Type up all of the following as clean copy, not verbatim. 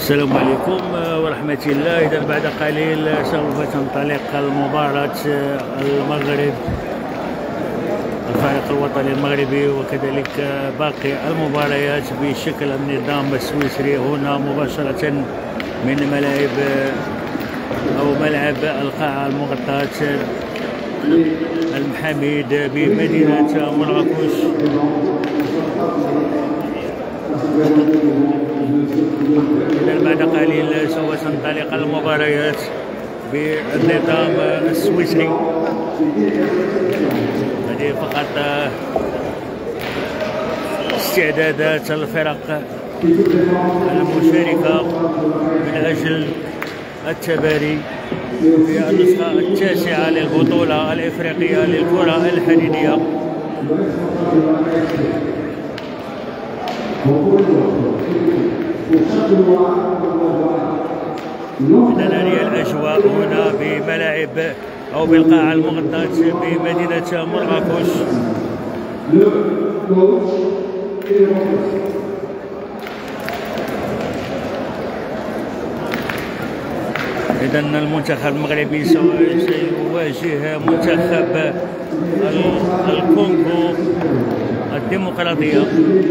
السلام عليكم ورحمة الله. إذا بعد قليل سوف تنطلق المباراة المغرب، الفريق الوطني المغربي وكذلك باقي المباريات بشكل النظام السويسري هنا مباشرة من ملعب القاعة المغطاة المحاميد بمدينة مراكش. إذا بعد قليل سوف تنطلق المباريات بالنظام السويسري. هذه فقط استعدادات الفرق المشاركة من أجل التباري في النسخة التاسعة للبطولة الإفريقية للكرة الحديدية. إذن هذه الأجواء هنا بملاعب أو بالقاعة المغطاة بمدينة مراكش. إذن المنتخب المغربي سيواجه منتخب الكونغو الديمقراطية.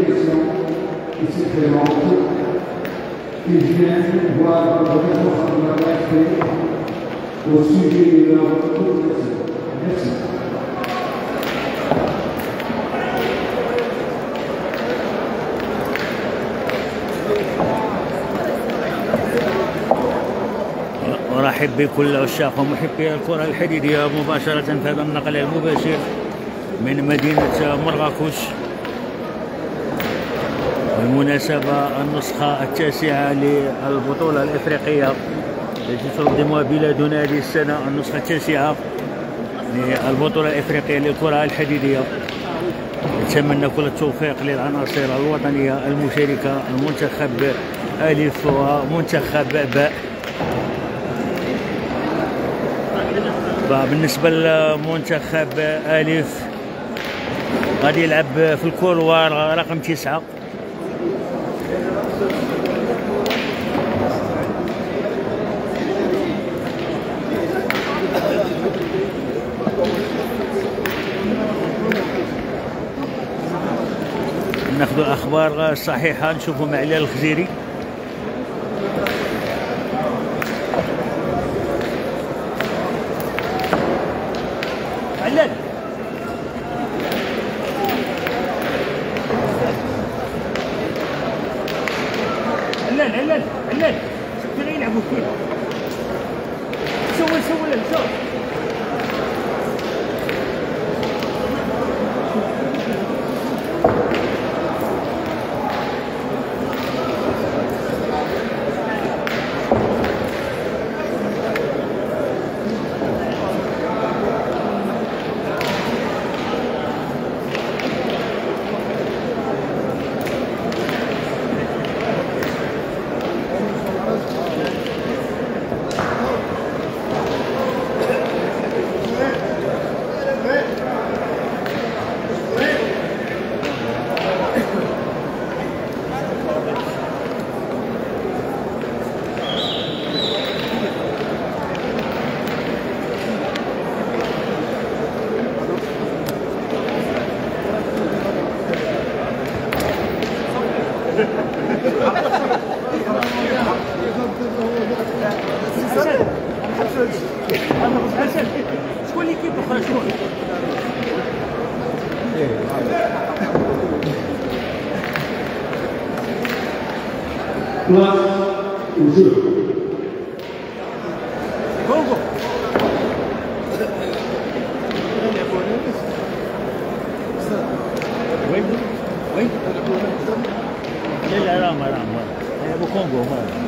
أرحب بكل عشاق ومحبي الكرة الحديدية مباشرة في هذا النقل المباشر من مدينة مراكش. بالمناسبة النسخة التاسعة للبطولة الإفريقية التي تنظمها بلادنا هذه السنة، النسخة التاسعة للبطولة الإفريقية للكرة الحديدية. نتمنى كل التوفيق للعناصر الوطنية المشاركة، المنتخب ألف ومنتخب باء. بالنسبة لمنتخب ألف غادي يلعب في الكولوار رقم 9. ناخذ الأخبار الصحيحة نشوفوا مع علي الخزيري. علال علال علال علال شوف فين يلعبوا فيه. سول شوف شكون اللي كيف اخرى شكون كونغو وين لا رام ابو كونغو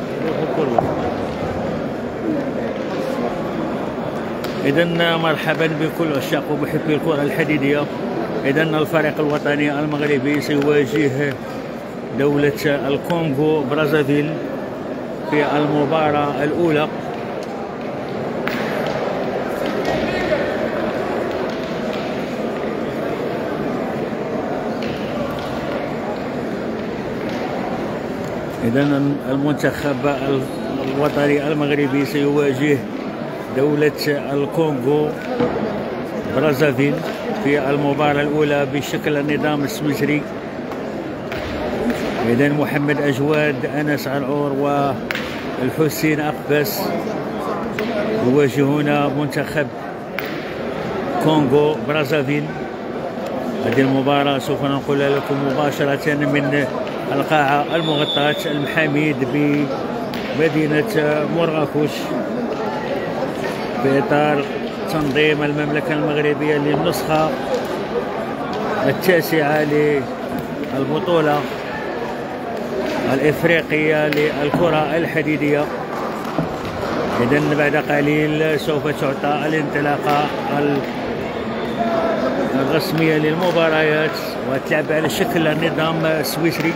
إذن مرحبا بكل عشاق ومحبي الكرة الحديدية. إذن الفريق الوطني المغربي سيواجه دولة الكونغو برازافيل في المباراة الأولى. إذا المنتخب الوطني المغربي سيواجه دولة الكونغو برازافيل في المباراة الأولى بشكل النظام السويسري. إذا محمد أجواد، أنس عرعور والحسين أقبس يواجهون منتخب كونغو برازافيل. هذه المباراة سوف ننقل لكم مباشرة من القاعة المغطاة المحاميد بمدينة مراكش في إطار تنظيم المملكة المغربية للنسخة التاسعة للبطولة الإفريقية للكرة الحديدية. إذن بعد قليل سوف تعطى الانطلاقة الرسمية للمباريات وتلعب على شكل النظام السويسري.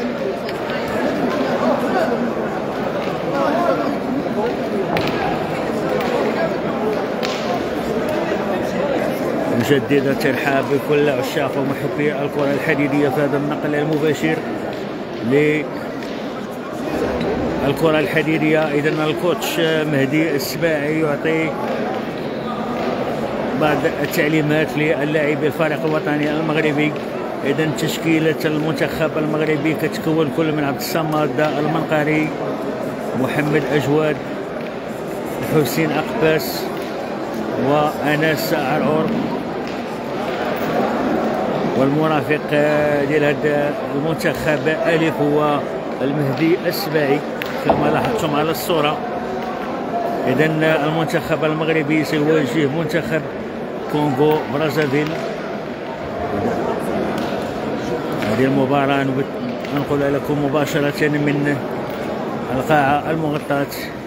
مجددا ترحاب بكل عشاق ومحبي الكرة الحديدية في هذا النقل المباشر للكرة الحديدية. إذن الكوتش مهدي السباعي يعطي بعض التعليمات للاعبي الفريق الوطني المغربي. إذن تشكيلة المنتخب المغربي كتكون كل من عبد الصمد المنقري، محمد أجواد، حسين أقباس وأنس عرعور، والمرافق ديال هذا المنتخب ألف هو المهدي السباعي كما لاحظتم على الصورة. إذن المنتخب المغربي سيواجه منتخب كونغو برازافيل. هذه المباراة ننقل لكم مباشرة من القاعة المغطاة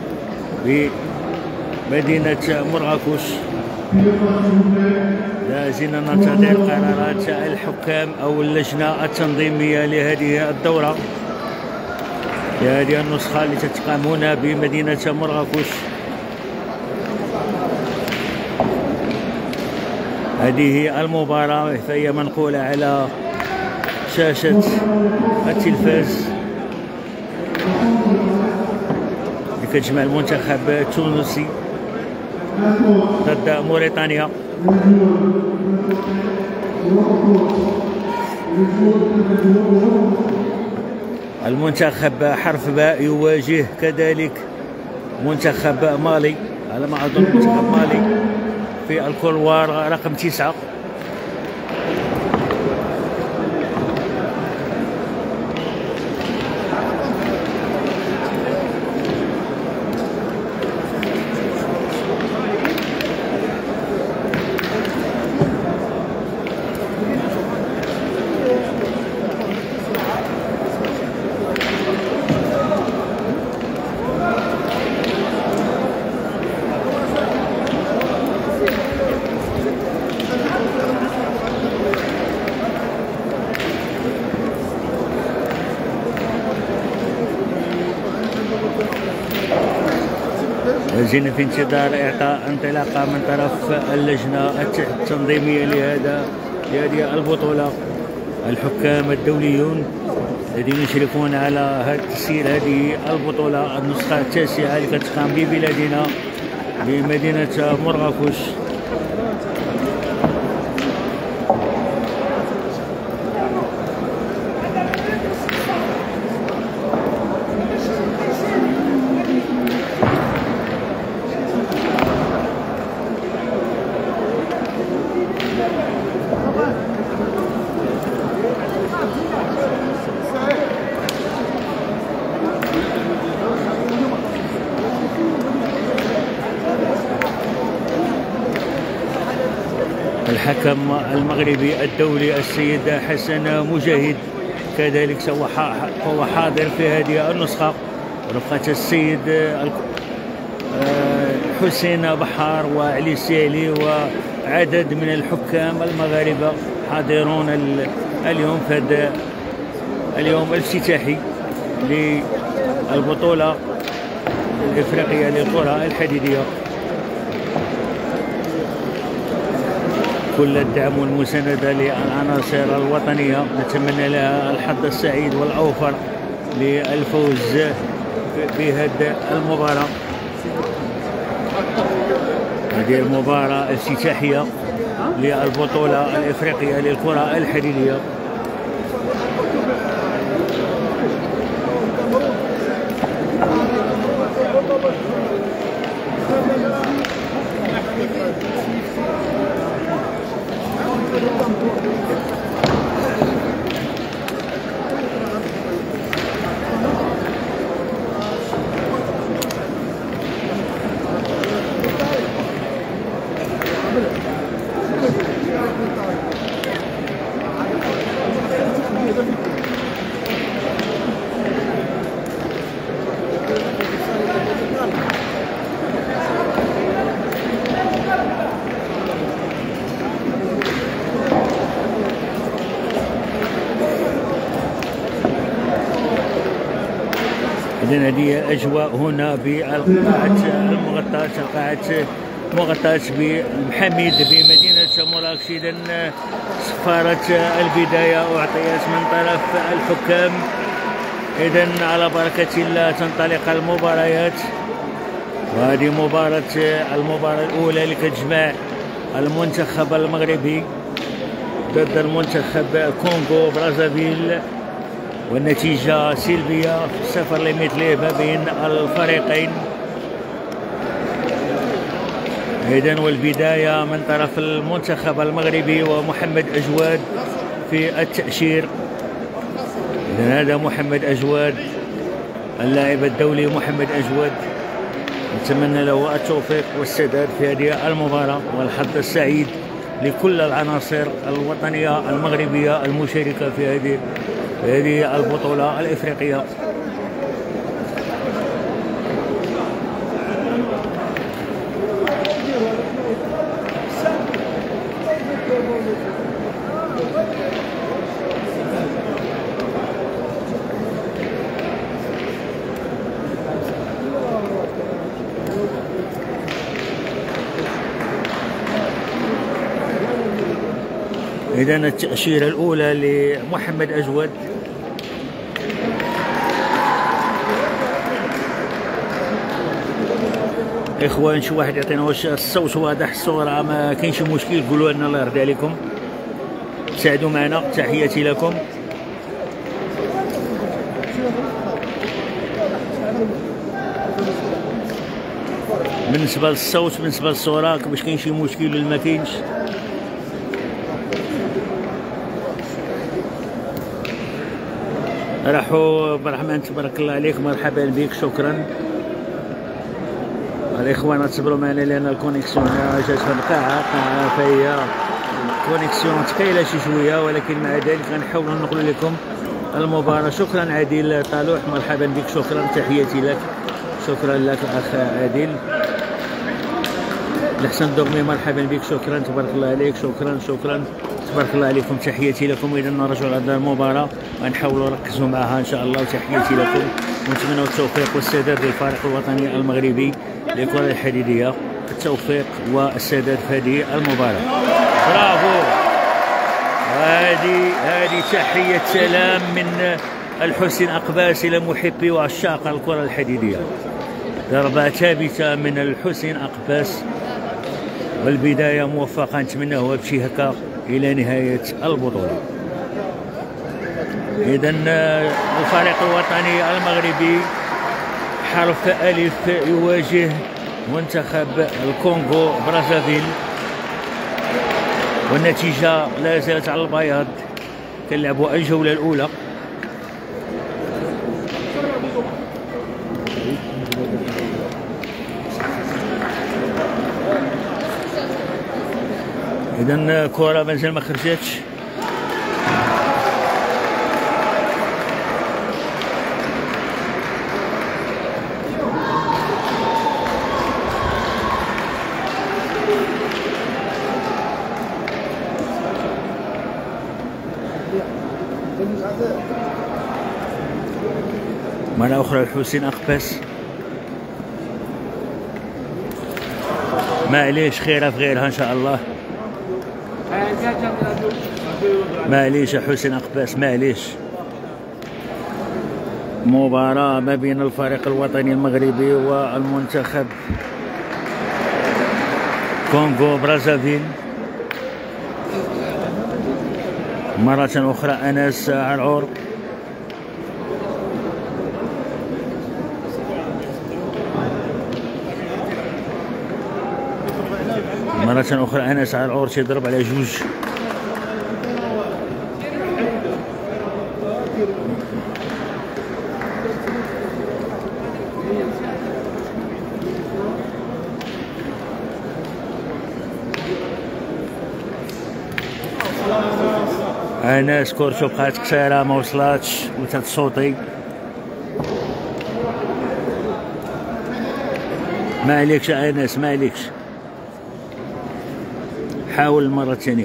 بمدينة مراكش. لازلنا ننتظر قرارات الحكام أو اللجنة التنظيمية لهذه الدورة لهذه النسخة التي تقام هنا بمدينة مراكش. هذه المباراة فهي منقولة على شاشة التلفاز كتجمع المنتخب التونسي ضد موريتانيا. المنتخب حرف باء يواجه كذلك منتخب مالي، على ما أظن منتخب مالي في الكولوار رقم 9. لازلنا في انتظار إعطاء انطلاقة من طرف اللجنة التنظيمية لهذه البطولة. الحكام الدوليون الذين يشرفون على تسيير هذه البطولة النسخة التاسعة اللي كتقام ببلادنا بمدينة مراكش. الحكم المغربي الدولي السيد حسن مجاهد كذلك هو حاضر في هذه النسخة رفقة السيد حسين بحار وعلي السيالي وعدد من الحكام المغاربة حاضرون اليوم في هذا اليوم الافتتاحي للبطولة الإفريقية للكرة الحديدية. كل الدعم والمساندة للعناصر الوطنية، نتمنى لها الحظ السعيد والأوفر للفوز بهذه المباراة. هذه المباراة الافتتاحية للبطولة الإفريقية للكرة الحديدية. إذن هذه أجواء هنا بالقاعة المغطاة، القاعة مغطاة بمحمد بمدينة مراكش. إذن صفارة البداية أعطيت من طرف الحكام. إذن على بركة الله تنطلق المباريات، وهذه المباراة الأولى اللي كتجمع المنتخب المغربي ضد المنتخب كونغو برازافيل، والنتيجة سلبية 0-0 ما بين الفريقين. إذن والبداية من طرف المنتخب المغربي ومحمد أجواد في التأشير. إذن هذا محمد أجواد اللاعب الدولي محمد أجواد، نتمنى له التوفيق والسداد في هذه المباراة والحظ السعيد لكل العناصر الوطنية المغربية المشاركة في هذه البطولة الإفريقية. إذن التأشيرة الأولى لمحمد أجود. إخوان شي واحد يعطينا واش الصوت واضح، الصورة ما كاينش مشكل، قولوا لنا الله يرضي عليكم، ساعدوا معنا. تحياتي لكم. بالنسبة للصوت بالنسبة للصورة واش كاين شي مشكل ولا ما كاينش؟ راحوا برحمن تبارك الله عليك، مرحبا بك، شكرا. الاخوان تصبروا معنا لان الكونيكسيون جات في القاعه فهي كونيكسيون ثقيله شي شويه، ولكن مع ذلك غنحاولوا نقول لكم المباراه. شكرا عادل طالوح، مرحبا بك، شكرا، تحياتي لك، شكرا لك الاخ عادل. الحسن دوغمي مرحبا بك، شكرا، تبارك الله عليك، شكرا تبارك الله عليكم، تحياتي لكم. اذا نرجعوا لهذه المباراه ونحاولوا نركزوا معها ان شاء الله، وتحياتي لكم، ونتمنوا التوفيق والسداد للفريق الوطني المغربي للكره الحديديه، التوفيق والسداد في هذه المباراه. برافو. هذه تحيه سلام من الحسين أقباس الى محبي وعشاق الكره الحديديه. ضربه ثابته من الحسين أقباس، والبدايه موفقه، نتمناه بشي هكا الى نهايه البطوله. اذا الفريق الوطني المغربي حرف ألف يواجه منتخب الكونغو برازافيل، والنتيجه لا زالت على البياض. كنلعبوا الجوله الاولى. إذا كرة مازال ما خرجتش. مرة أخرى الحسين أقباس، معليش خيرها في غيرها إن شاء الله. معليش يا حسين أقباس، معليش. مباراة ما بين الفريق الوطني المغربي والمنتخب كونغو برازافيل. مرة أخرى أنس عرعور. مرة أخرى أنس عرعور تيضرب على جوج. انس كورتو بقات قصيره ما وصلاتش وتتصوتي. ما عليكش انس ما عليكش، حاول المره الثانيه.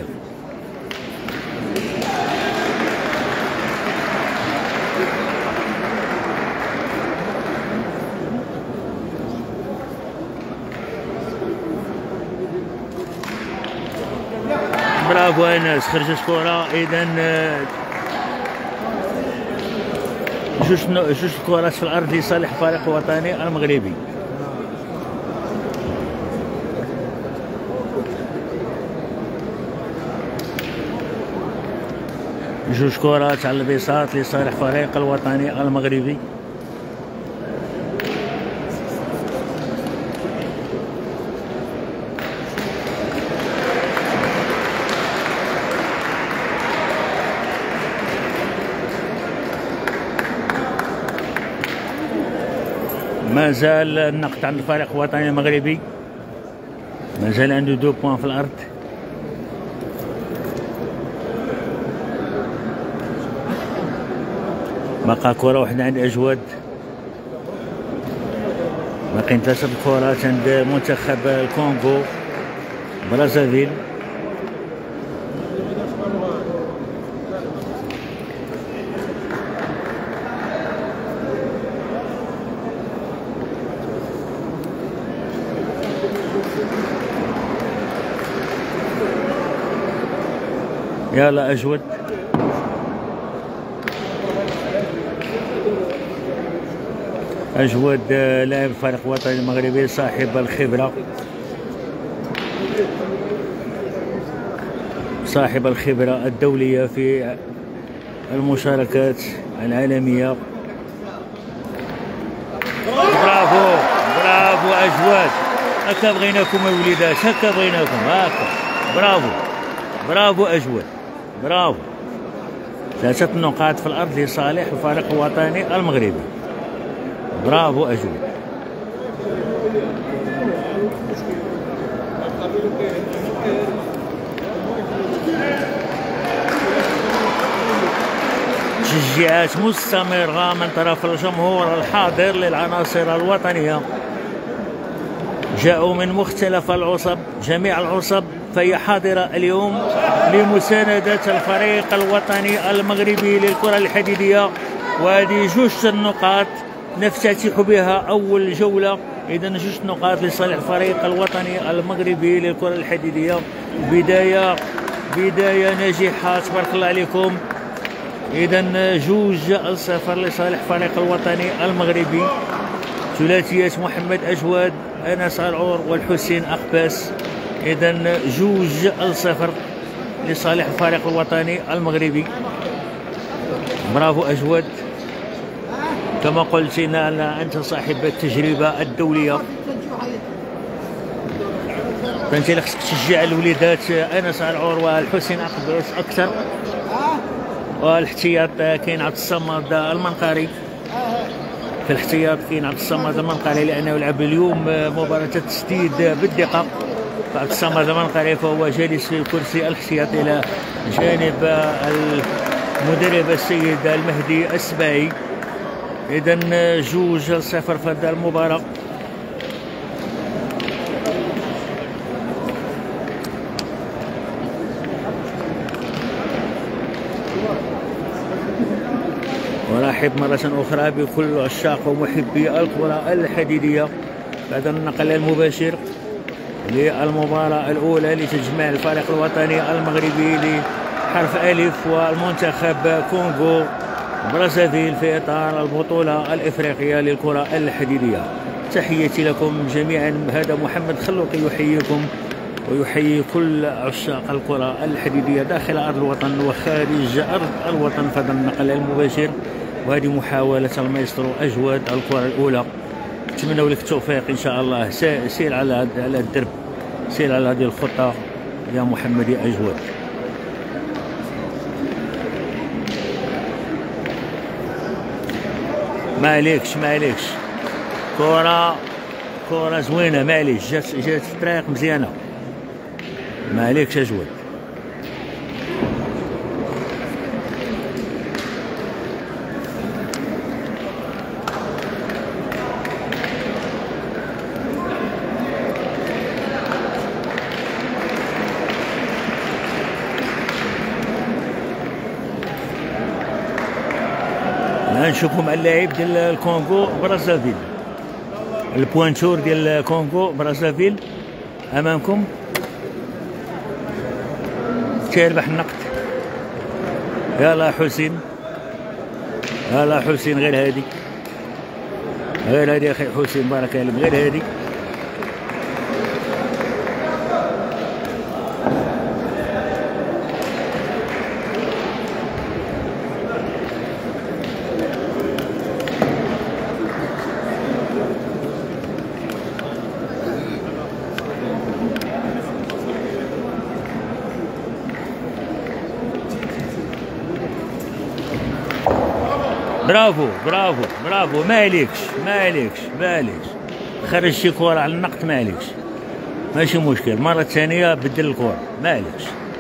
برافو انس، خرجت كره. اذا جوج كرات في الارض لصالح الفريق الوطني المغربي. جوج كرات على البساط لصالح الفريق الوطني المغربي. ما زال النقد عند الفريق الوطني المغربي، ما زال عنده 2 بوان في الارض. بقى كرة واحدة عند أجود، باقيين 3 كرات عند منتخب الكونغو برازافيل. يلا أجود. أجود لاعب الفريق الوطني المغربي صاحب الخبرة، صاحب الخبرة الدولية في المشاركات العالمية. برافو برافو أجود، هكا بغيناكم الوليدات، هكا بغيناكم، هكا. برافو برافو أجود، برافو. 3 نقاط في الأرض لصالح الفريق الوطني المغربي. برافو أجود. تشجيعات مستمرة من طرف الجمهور الحاضر للعناصر الوطنية، جاءوا من مختلف العصب، جميع العصب، فهي حاضرة اليوم لمساندة الفريق الوطني المغربي للكرة الحديدية. وهذه 2 النقاط نفتتح بها أول جولة. إذا 2 نقاط لصالح الفريق الوطني المغربي للكرة الحديدية. بداية ناجحة تبارك الله عليكم. إذا 2-0 لصالح الفريق الوطني المغربي. ثلاثية محمد أجود، أنس عرعور والحسين أخباس. إذا 2-0 لصالح الفريق الوطني المغربي. برافو أجود. كما قلت أنت صاحب التجربة الدولية، فأنت اللي خصك تشجع الوليدات أنس عرعور والحسين أخباس أكثر. والاحتياط كاين عبد الصمد المنقري، في الاحتياط كاين عبد الصمد المنقري لأنه يلعب اليوم مباراة التسديد بالدقة. عبد الصمد المنقري فهو جالس في كرسي الاحتياط إلى جانب المدرب السيد المهدي السباعي. إذا 2-0 في هذه المباراة. ورحب مرة أخرى بكل عشاق ومحبي الكرة الحديدية بعد النقل المباشر للمباراة الأولى لتجمع الفريق الوطني المغربي لحرف ألف والمنتخب كونغو برازافيل في إطار البطولة الإفريقية للكرة الحديدية. تحياتي لكم جميعا. هذا محمد خلوقي يحييكم ويحيي كل عشاق الكرة الحديدية داخل أرض الوطن وخارج أرض الوطن في هذا النقل المباشر. وهذه محاولة المايسترو أجود الكرة الأولى. نتمنى لك التوفيق إن شاء الله. سير على الدرب، سير على هذه الخطة يا محمد يا أجود. معليكش كرة زوينة، معليش جات في الطريق مزيانة، معليكش أجود. نشوفوا مع اللاعب ديال الكونغو برازافيل، البوانتور ديال الكونغو برازافيل امامكم. تيربح النقد. يلا حسين، يلا حسين، غير هادي يا اخي حسين، بارك الله، غير هادي. برافو، مالكش خرج شي كرة على النقط، مالكش، ماشي مشكل. مرة ثانية بدل الكرة، مالكش.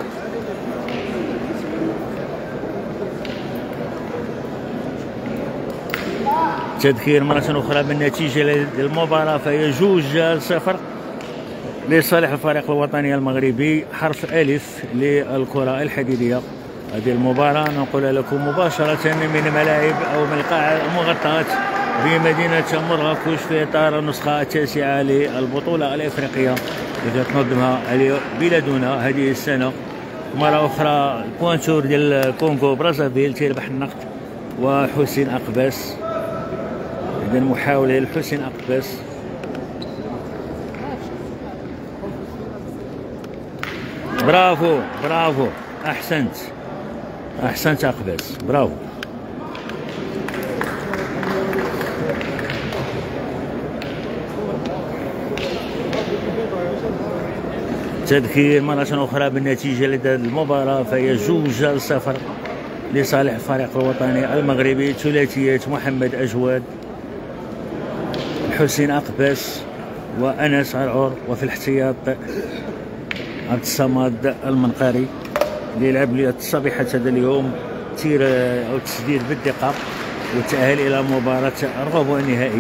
تذكير مرة أخرى بالنتيجة للمباراة، فهي 2-0 لصالح الفريق الوطني المغربي. حرف ألف للكرة الحديدية. هذه المباراة ننقل لكم مباشرة من ملاعب أو من القاعة المغطاة بمدينة مراكش في إطار النسخة التاسعة للبطولة الإفريقية التي تنظمها بلادنا هذه السنة. مرة أخرى البوانتور ديال كونغو برازافيل تيربح النقد وحسين أقباس. إذا محاولة لحسين أقباس. برافو، أحسنت أقباس، برافو. تذكير مرة أخرى بالنتيجة لدى المباراة، فهي 2-0 لصالح الفريق الوطني المغربي. ثلاثية محمد أجواد، حسين أقباس وأنس عرعور، وفي الاحتياط عبد الصمد المنقري اللي يلعب صبيحة هذا اليوم تير أو تسديد بالدقة والتأهل إلى مباراة الربع النهائي.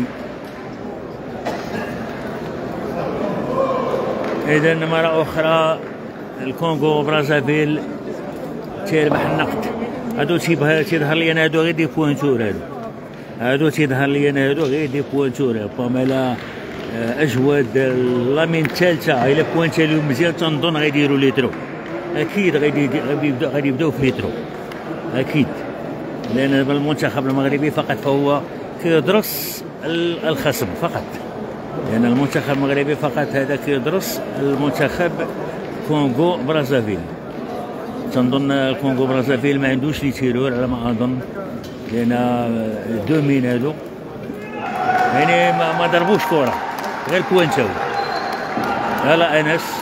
إذا مرة أخرى الكونغو برازافيل تيربح النقد. هادو تيظهر لي أنا هادو غير دي بوانتور، هادو تيظهر لي أنا هادو غير دي بوانتور. باميلا أجواد لامين الثالثة إلا بوانتا اليوم مزيان تنظن غيديروا ليترو، أكيد غادي يبداو في ليترو أكيد، لأن المنتخب المغربي فقط فهو كيدرس الخصم فقط، لأن المنتخب المغربي فقط هذا كيدرس المنتخب كونغو برازافيل. تنظن الكونغو برازافيل ما عندوش لي تيرور على ما أظن، لأن دومين هادو يعني ما ضربوش كرة غير بوانتاو. يلا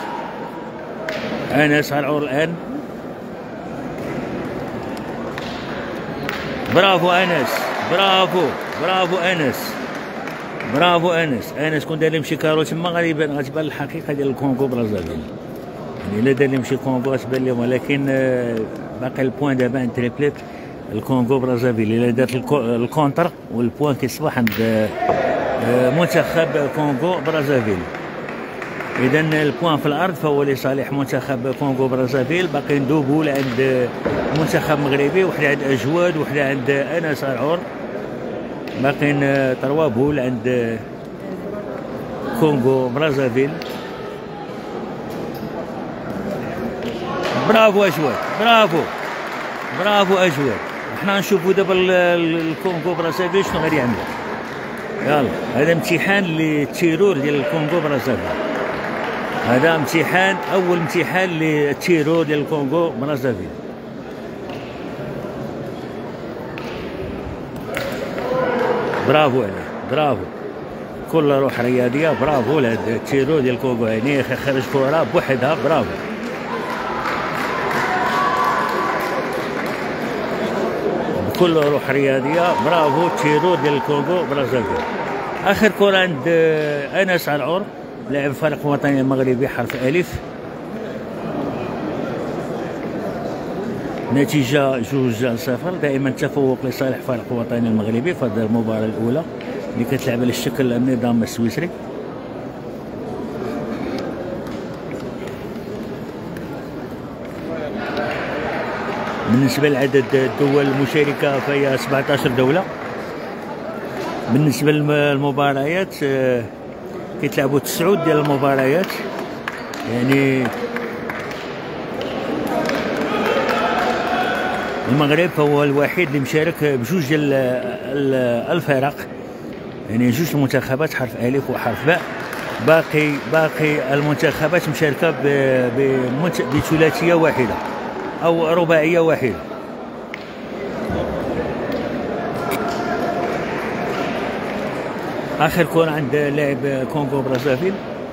أنس عرعور الآن. برافو أنس كون دار لهم شي كارو تما غتبان الحقيقة ديال الكونغو برازافيل. يعني إلا دار لهم شي كونغو غتبان لهم، ولكن باقي البوان دابا عند تريبليت الكونغو برازافيل. إلا دارت الكونتر والبوان كيصبح عند منتخب كونغو برازافيل. إذا البوان في الأرض فهو لصالح منتخب كونغو برازافيل. باقي دوبول عند منتخب مغربي، وحده عند أجواد وحده عند أنس عرعور. باقي 3 بول عند كونغو برازافيل. برافو أجواد، حنا نشوفوا دابا الكونغو برازافيل شنو غادي يعمل. يلا هذا امتحان للتيرور ديال الكونغو برازافيل. هذا امتحان، اول امتحان للتيرور ديال الكونغو برازافيل. برافو عليه، برافو، كل روح رياضيه، برافو لهاد التيرور ديال الكونغو. يعني خرج كره بوحدها، برافو. بكل روح رياضيه، برافو تيرور ديال الكونغو برازافيل. اخر كره عند انس العور لاعب الفريق الوطني المغربي حرف الف. نتيجه 2-0، دائما تفوق لصالح الفريق الوطني المغربي في هذه المباراه الاولى اللي كتلعب على الشكل النظام السويسري. بالنسبه لعدد الدول المشاركه فهي 17 دوله. بالنسبه للمباريات كيتلعبوا 9 ديال المباريات، يعني المغرب هو الوحيد اللي مشارك بجوج ديال الفرق، يعني جوج المنتخبات حرف الف وحرف باء. باقي المنتخبات مشاركه بثلاثيه واحده او رباعيه واحده. اخر كره عند لاعب كونغو برازافيل.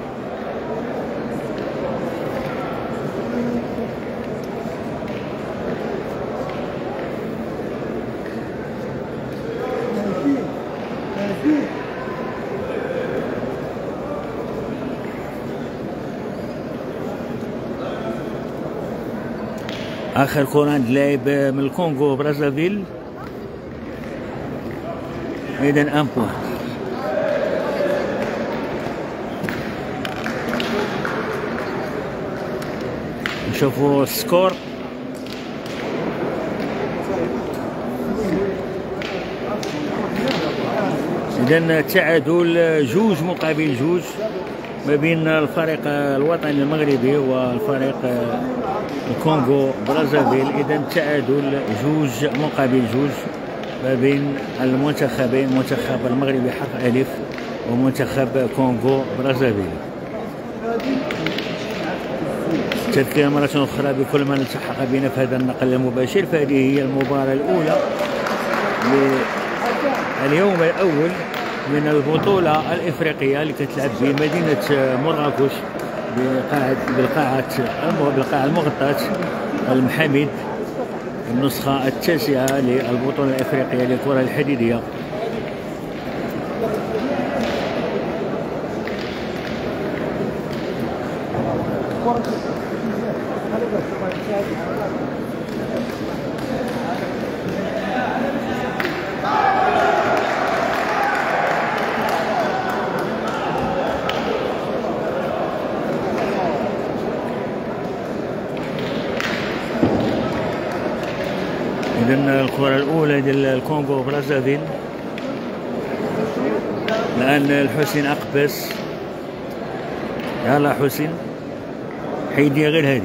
اخر كره عند لاعب من الكونغو برازافيل. اذا ان بوان. نشوفوا السكور. اذا تعادل 2-2 ما بين الفريق الوطني المغربي والفريق الكونغو برازافيل. اذا تعادل 2-2 ما بين المنتخبين، المنتخب المغربي حرف الف ومنتخب كونغو برازافيل. تذكير مرة أخرى بكل من التحق بنا في هذا النقل المباشر، فهذه هي المباراة الأولى اليوم الأول من البطولة الإفريقية اللي كتلعب في مدينة مراكش بالقاعة المغطاة المحمد، النسخة التاسعة للبطولة الإفريقية للكرة الحديدية. إذن الكرة الأولى ديال الكونغو برازافيل. الآن الحسين أقبس. يلا حسين حيدي غير هادي.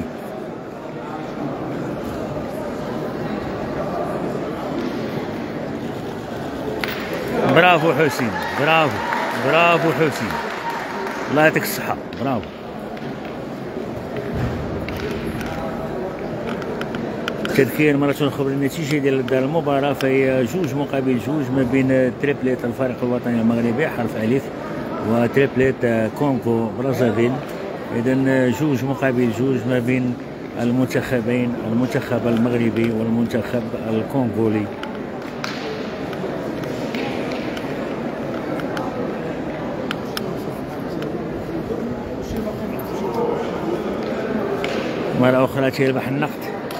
برافو حسين، برافو برافو حسين، الله يعطيك الصحة، برافو. تذكير مرة أخرى النتيجة ديال المباراة فهي 2-2 ما بين تريبليت الفريق الوطني المغربي حرف ألف وتريبليت كونغو برازافيل. إذا 2-2 ما بين المنتخبين، المنتخب المغربي والمنتخب الكونغولي. مرة أخرى تيربح النقد.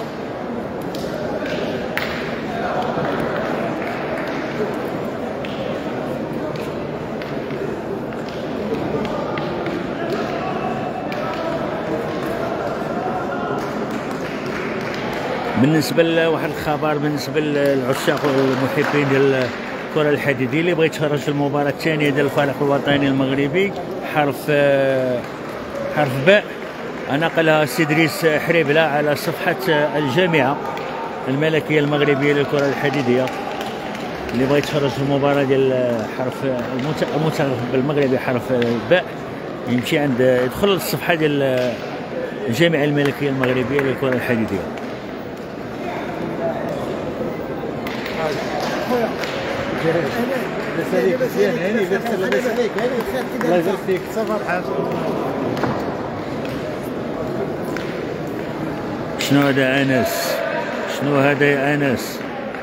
بالنسبه لواحد الخبر بالنسبه للعشاق والمحبين ديال الكره الحديديه اللي بغى يتفرج في المباراه الثانيه ديال الفريق الوطني المغربي حرف باء، نقلها سيدريس حريبله على صفحه الجامعه الملكيه المغربيه للكره الحديديه. اللي بغى يتفرج في المباراه ديال حرف المنتخب بالمغربي حرف باء يمشي عند يدخل للصفحه ديال الجامعه الملكيه المغربيه للكره الحديديه. شنو هذا انس؟ شنو هذا يا انس؟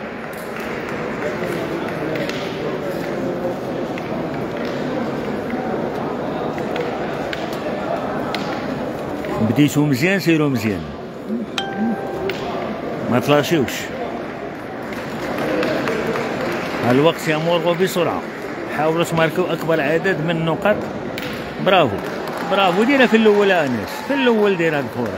بديتو مزيان سيرو مزيان ما تلاشيوش. الوقت يمر بسرعة، حاولوا تماركوا أكبر عدد من النقاط. برافو برافو، ديرها في الأول أنس، في الأول ديرها الكرة.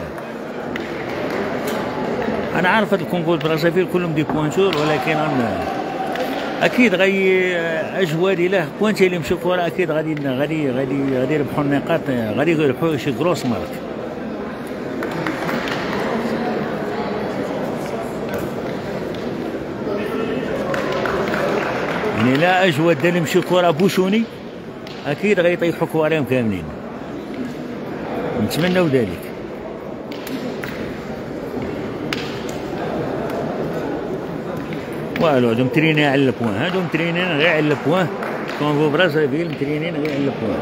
أنا عارف هاد الكونغو البرازافيل كلهم دي بوانتور، ولكن أكيد غي أجواد إله بوانتي اللي يمشيو كرة أكيد غادي يربحوا النقاط، غادي يربحوا شي كروس مارك. يعني لا أجود اللي يمشي كرة بوشوني أكيد غيطيحوا كواريهم كاملين، نتمنوا ذلك. والو هادو مترينين على البوان، هادو مترينين غير على البوان. كونغو برازافيل مترينين غير على البوان.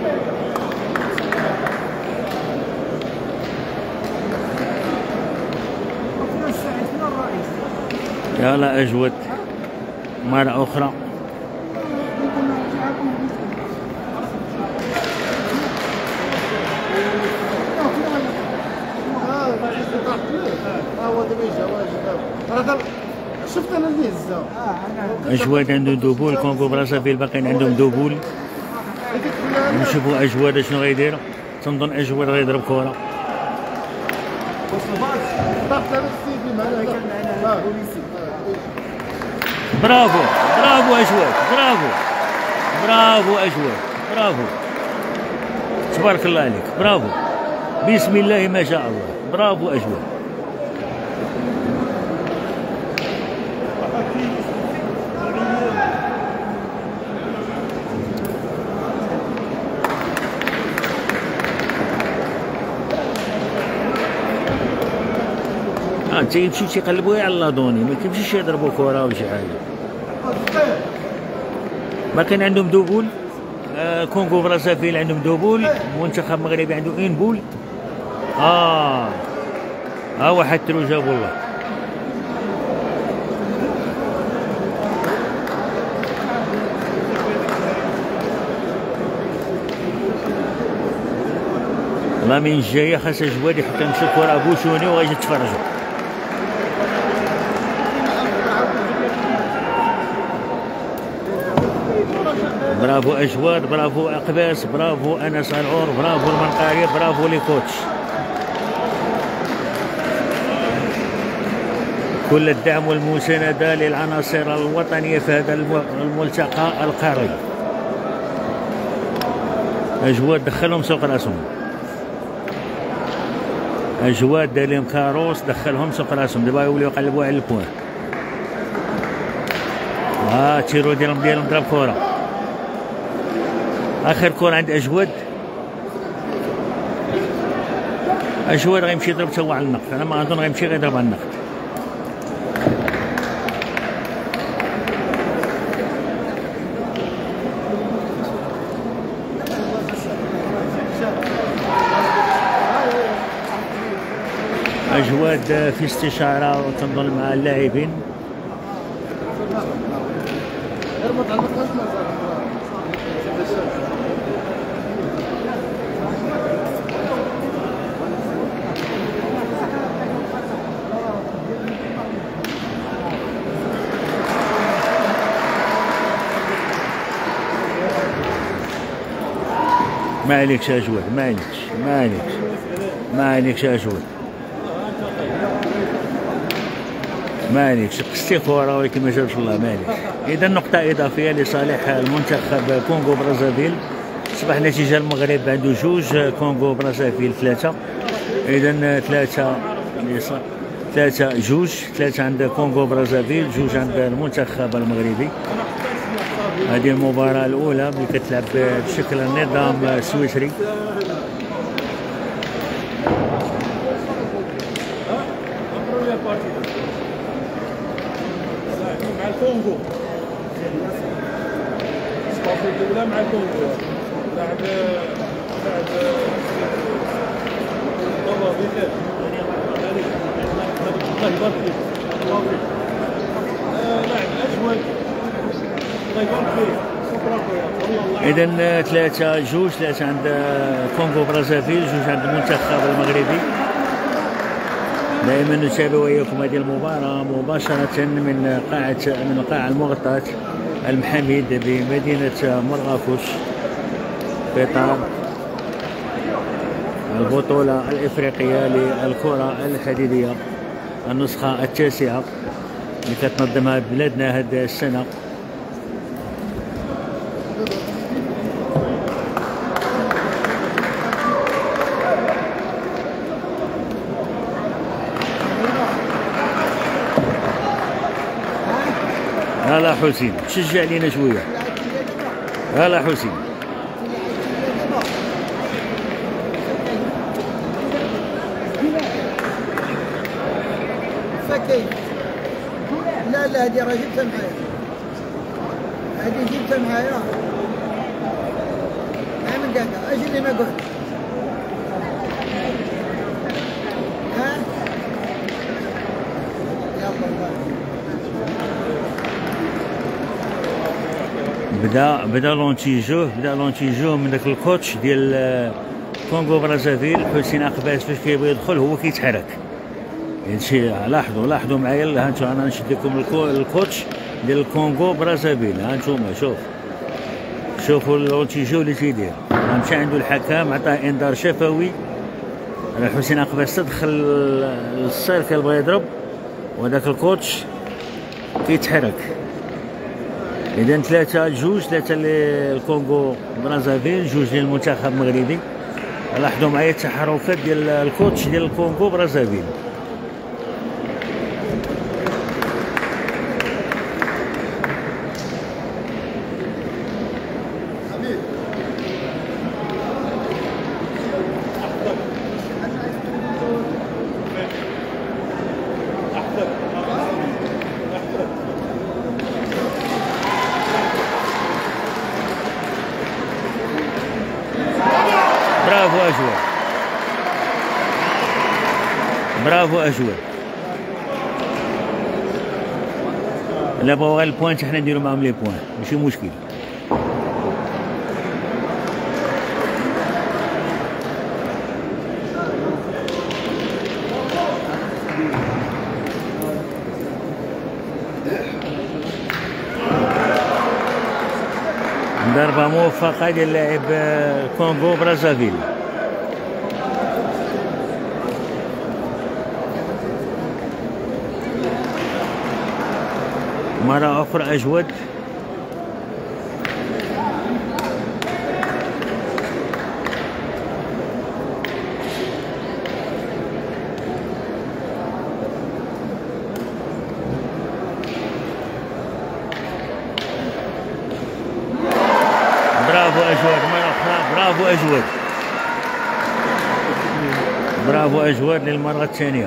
يلا أجود مرة أخرى. شفت انا اللي هزه اجواد عندهم دوبول، كونغو برازافيل باقيين عندهم دوبول. نشوفوا اجواد شنو غيدير. تنظن اجواد غيضرب كره. برافو برافو اجواد، برافو برافو اجواد، برافو تبارك الله عليك، برافو بسم الله ما شاء الله، برافو اجواد. تيمشيو تيقلبوا على لادوني، ما كيمشيوش يضربوا كره ولا شي حاجه. باقيين عندهم دوبول. كونغو برازافيل عندهم دوبول، المنتخب المغربي عنده ان بول. واحد ترو جابوا الله. لا من الجايه خاص جواد يحط يمشي كره بوشوني وغادي يتفرجوا. برافو اجواد، برافو اقباس، برافو انس العور، برافو المنقاري، برافو لي كوتش. كل الدعم والمساندة للعناصر الوطنية في هذا الملتقى القاري. اجواد دخلهم سوق راسهم، اجواد دالهم كاروس دخلهم سوق راسهم، دابا يوليو يقلبوا على البوان. تيرو ديالهم ضرب كره. اخر كره عند اجواد. اجواد غيمشي يضرب تا هو على النقط، انا ما اظن غيمشي غير يضرب على النقط. اجواد في استشاره وتنظن مع اللاعبين. ما عليكش اجواد، ما عليكش اجواد، ما عليكش قصتي كره ولكن ما جابش الله، ما عليكش. اذا نقطه اضافيه لصالح المنتخب كونغو برازافيل. اصبح نتيجه المغرب عنده 2، كونغو برازافيل 3. اذا 3 3-2 عند كونغو برازافيل، 2 عند المنتخب المغربي. هذه المباراة الأولى اللي كتلعب بشكل النظام السويسري. مع الكونغو الصافي الأولى مع الكونغو لاعب الله بخير الله يبارك فيك لاعب أجود الله يبارك فيك. إذا 3-2 عند كونغو برازافيل، 2 عند المنتخب المغربي. دائما نتابع وياكم هذه المباراة مباشرة من القاعة المغطاة المحميد بمدينة مراكش في إطار البطولة الإفريقية للكرة الحديدية النسخة التاسعة اللي كتنظمها بلادنا هذه السنة. هلا حسين شجع لينا شويه. هلا حسين فكي لا هذه راه جبتها معايا، هذه جبتها معايا من قاعدة اجي اللي نقول ها بدا لونتيجو من داك الكوتش ديال كونغو برازافيل حسين اقباس. فاش كيبغي يدخل هو كيتحرك. يعني شي لاحظوا معايا. ها انتم انا نشد لكم الكوتش ديال الكونغو برازافيل. ها انتم شوفوا لونتيجو اللي تيدير. مشى عنده الحكم عطاه انذار شفوي. حسين اقباس تدخل السيركل بغى يضرب وهذاك الكوتش كيتحرك. إذا 3-2 للكونغو برازافيل، 2 للمنتخب المغربي. لاحظوا معايا التحركات ديال الكوتش ديال الكونغو برازافيل. برافو أجود. لا بغاو غير البوان حنا نديرو معاهم لي بوان ماشي مشكل. ضربة موفقة ديال لاعب كونغو برازافيل. مرة أخرى أجود. برافو أجود مرة أخرى. برافو أجود. برافو أجود للمرة الثانية.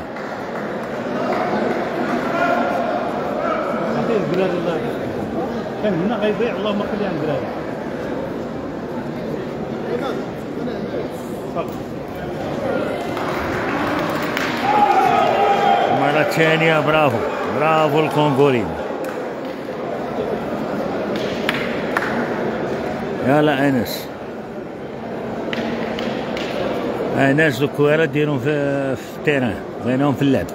بلاد الله كان هنا غيضيع. اللهم خليه عند بلاد. المرة الثانية. برافو الكونغوليين. يلا انس الكويرة ديرهم في التيران بغيناهم في اللعب.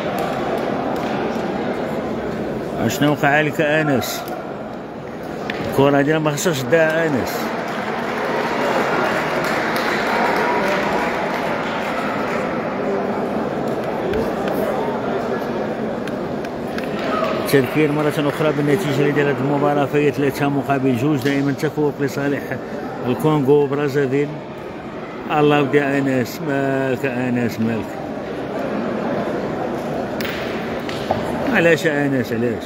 شنو وقع لك انس؟ الكرة هادي ما خصهاش تضيع انس. التذكير مرة أخرى بالنتيجة اللي ديال هذه المباراة فهي 3-2 دائما تفوق لصالح الكونغو برازافيل. الله ودي انس مالك انس مالك، علاش انس علاش؟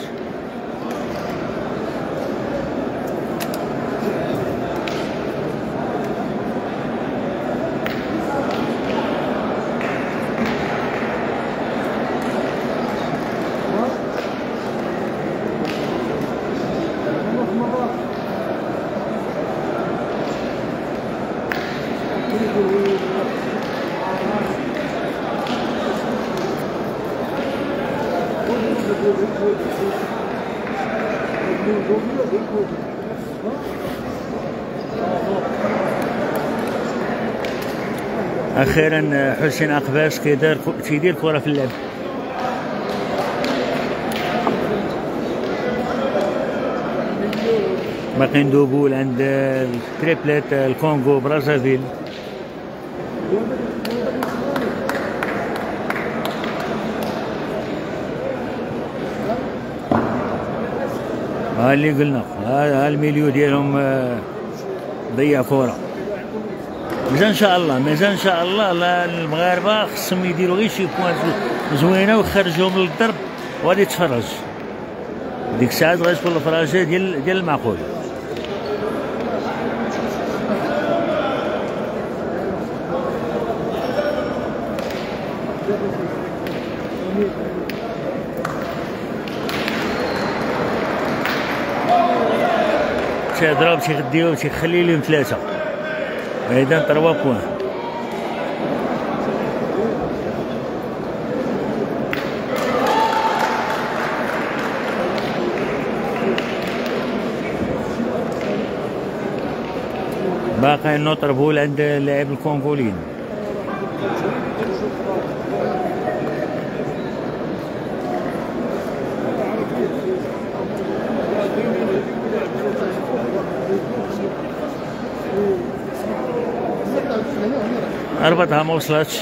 اخيرا حسين اقباس تيدير كرة في اللعب. باقي ندوبول عند التريبلات الكونغو برازافيل. ها اللي قلنا ها الميليو ديالهم ضيع كرة. مازال ان شاء الله المغاربه خصهم يديروا غير شي بوان زوينه ويخرجوهم للضرب وغادي تفرج. ديك الساعات غتكون الفراجه ديال المعقول. تيضرب تيغديو تيخلي لهم 3 اذا 3 بوان. باقي النوتر بول عند اللاعب الكونغوليين. ربطها ما وصلتش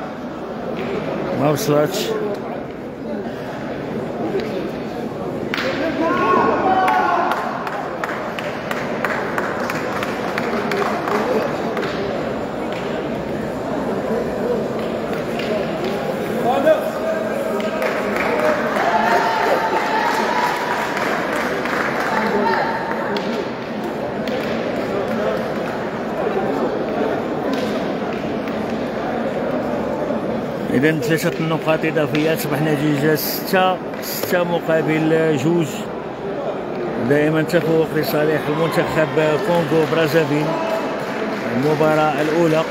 إذا 3 نقاط إضافية تصبح نتيجة 6 مقابل 2. دائما تفوق لصالح المنتخب كونغو برازافيل. المباراة الأولى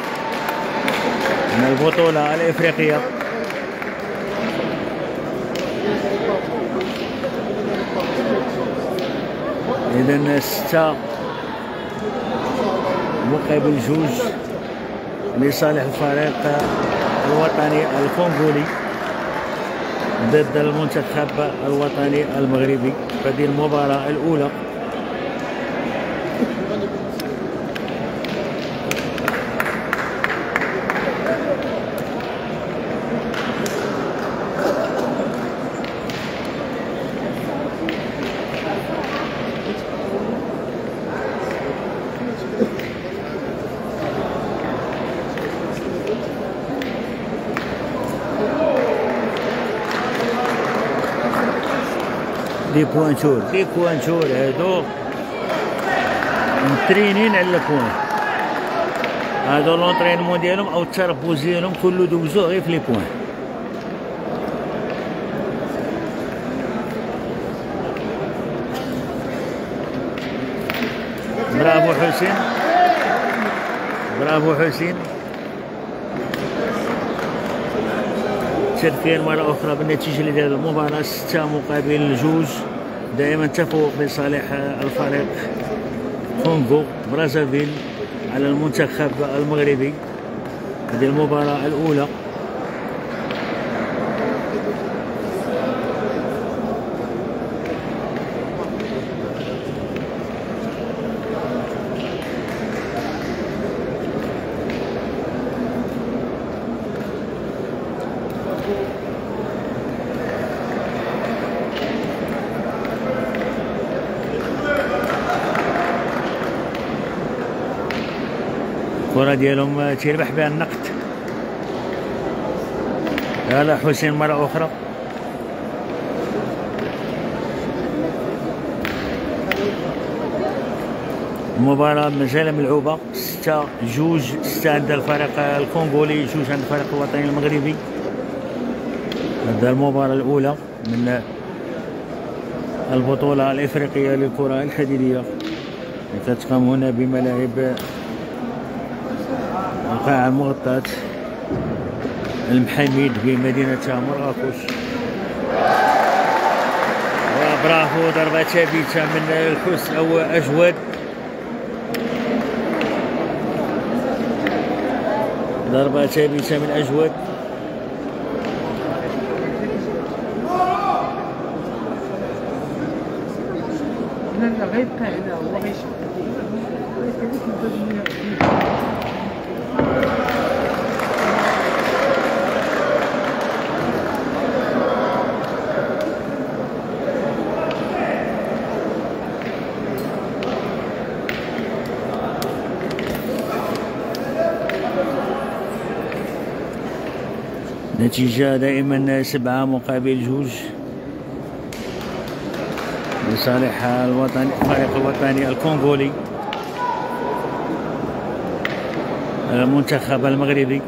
من البطولة الإفريقية. إذا 6 مقابل 2 لصالح الفريق الوطني الكونغولي ضد المنتخب الوطني المغربي في هذه المباراة الأولى. دي بوانتور هادو مترينين على البوان. هادو لونطرينمون ديالهم او التربوز ديالهم كله دوزوه غير في لي بوان. برافو حسين. تذكير مرة أخرى بالنتيجة اللي دار المباراة 6 مقابل 2. دائما تفوق لصالح الفريق كونغو برازافيل على المنتخب المغربي. هذه المباراة الأولى. الكرة ديالهم تيربح بها النقد. هذا حسين مرة أخرى. المباراة مازال ملعوبة 6-2. 6 عند الفريق الكونغولي، 2 عند الفريق الوطني المغربي. هذا المباراة الأولى من البطولة الإفريقية للكرة الحديدية كتقام هنا بملاعب القاعة المغطاة المحاميد بمدينة مراكش. وبرافو، ضربة ثابتة من الحسن أو أجود. ضربة ثابتة من أجود. لا غيبقى هنا هو غيشوف. نتيجة دائما 7-2 لصالح الفريق الوطني الكونغولي. المنتخب المغربي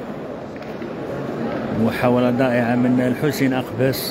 محاولة ضائعة من الحسين أقباس.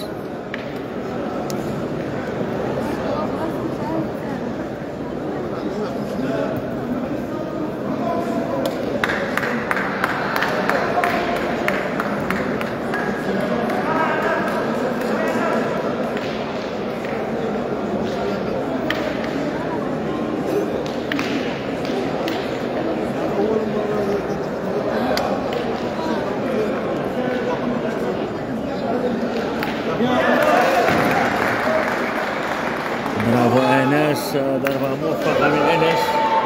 برافو أنس، ضربة موفقة من أنس.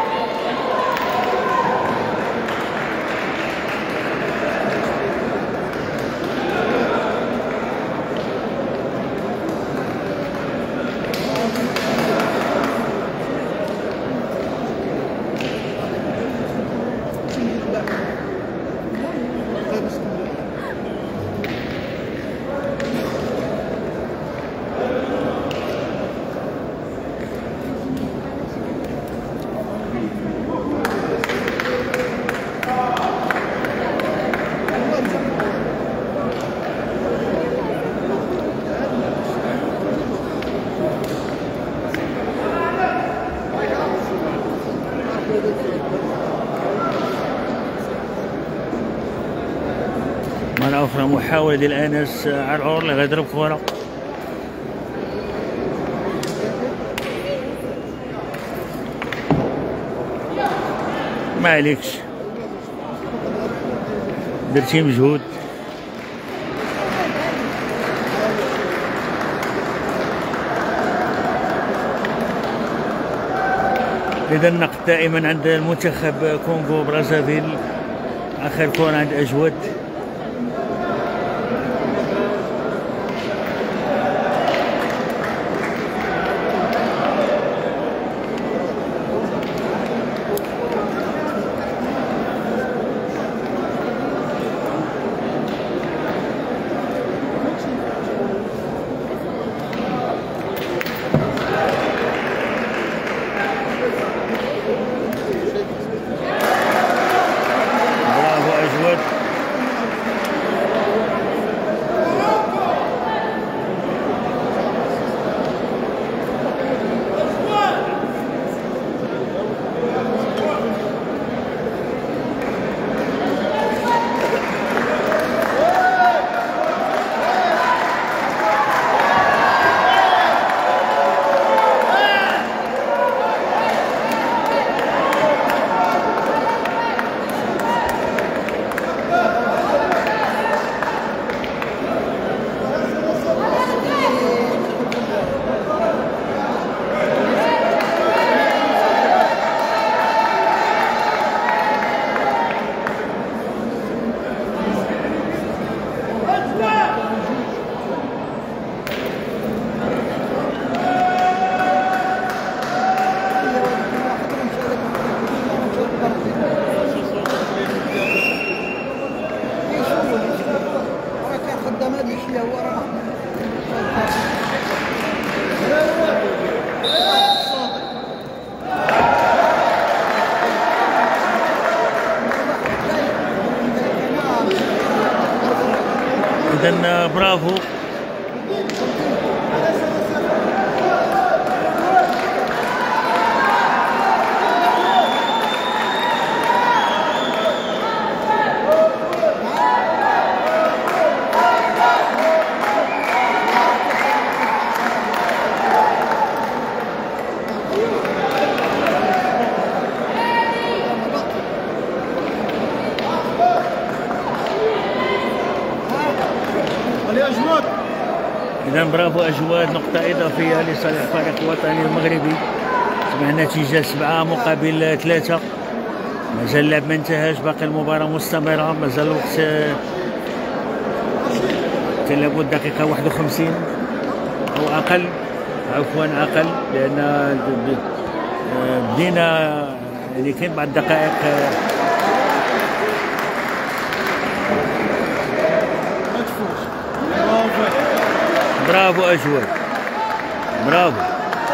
مرة أخرى محاولة ديال أنس عرعور اللي غيضرب كرة. ما عليكش، درتي مجهود. إذا النقد دائما عند المنتخب كونغو برازافيل. آخر كرة عند أجود. يا هو راه إذا برافو. إذا برافو أجواد، نقطة إضافية لصالح الفريق الوطني المغربي. أصبح النتيجة 7 مقابل 3. مازال اللعب ما انتهاش، باقي المباراة مستمرة، مازال الوقت كان لابد دقيقة 51 أو أقل، عفوا أقل، لأن بدينا يعني كاين بعض الدقائق. برافو أجواد، برافو.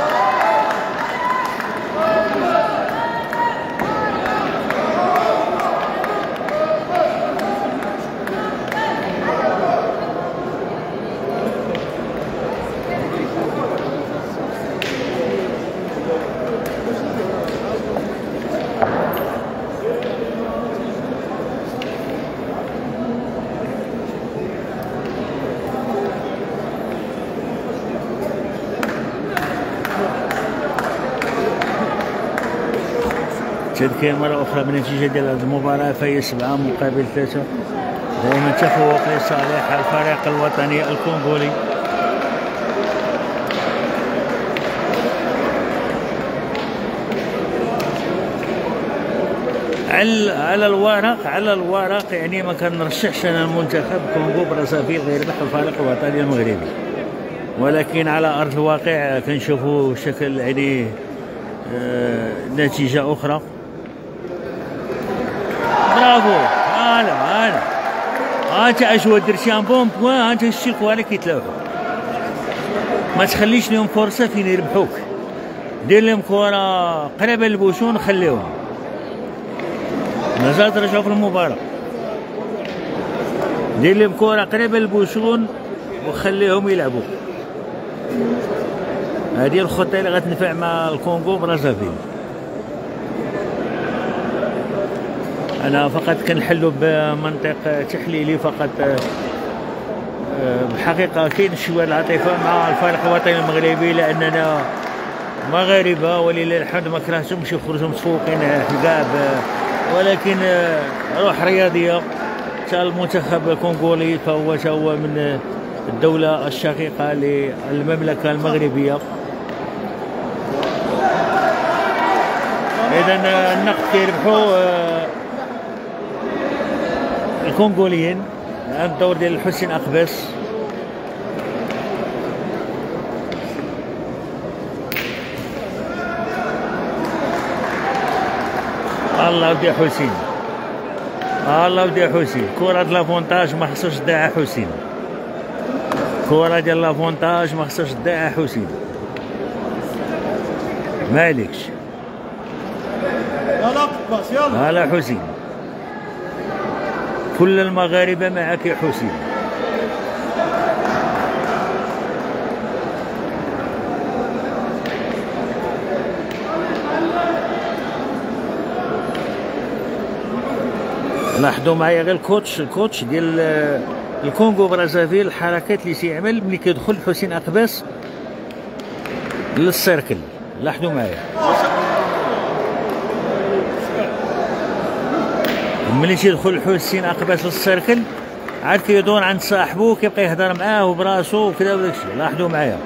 تذكير مرة أخرى بالنتيجة ديال هذه المباراة، فهي 7 مقابل 3. دائما تفوق لصالح الفريق الوطني الكونغولي. على الورق يعني ما كنرشحش انا المنتخب كونغو برازافيل غير بحال الفريق الوطني المغربي، ولكن على ارض الواقع كنشوفوا شكل يعني نتيجة أخرى. برافو. هلا انت أجود درتي ان بون بوان، انت شتي الكوالي كيتلاوحوا، ما تخليش لهم فرصة فين يربحوك، دير لهم كرة قريبة للبوشون خليهم، مازال ترجعوا في المباراة، دير لهم كرة قريبة للبوشون وخليهم يلعبوا. هذه الخطة اللي غتنفع مع الكونغو برازافيل. أنا فقط كنحلو بمنطق تحليلي فقط. بالحقيقة كاين شوية العاطفة مع الفريق الوطني المغربي، لأننا مغاربة ولله الحمد ما كرهتهمش يخرجوا متفوقين حقاب، ولكن روح رياضية. حتى المنتخب الكونغولي فهو من الدولة الشقيقة للمملكة المغربية. إذا النقد كيربحوا الكونغوليين. الآن الدور ديال الحسين أقبس. الله ودي حسين، الله ودي حسين، كرة ديال لافونتاج ما خصهاش تضيعها حسين، كرة ديال لافونتاج ما خصهاش تضيعها حسين، مالكش. هلا حسين، كل المغاربة معك يا حسين. لاحظوا معايا غير الكوتش ديال الكونغو برازافيل، الحركات اللي تيعمل ملي كيدخل حسين أقباس للسيركل، لاحظوا معايا ملي تيدخل حسين أقباس للسيركل عاد كيدور عند صاحبو كيبقى يهضر معاه وبراسو وكذا وداكشي، لاحظوا معايا.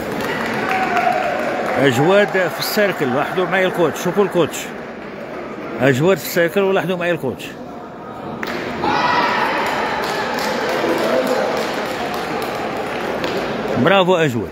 أجواد في السيركل، لاحظوا معايا الكوتش، شوفوا الكوتش اجواد في السيكل ولاحظوا معايا الكوتش. برافو اجواد.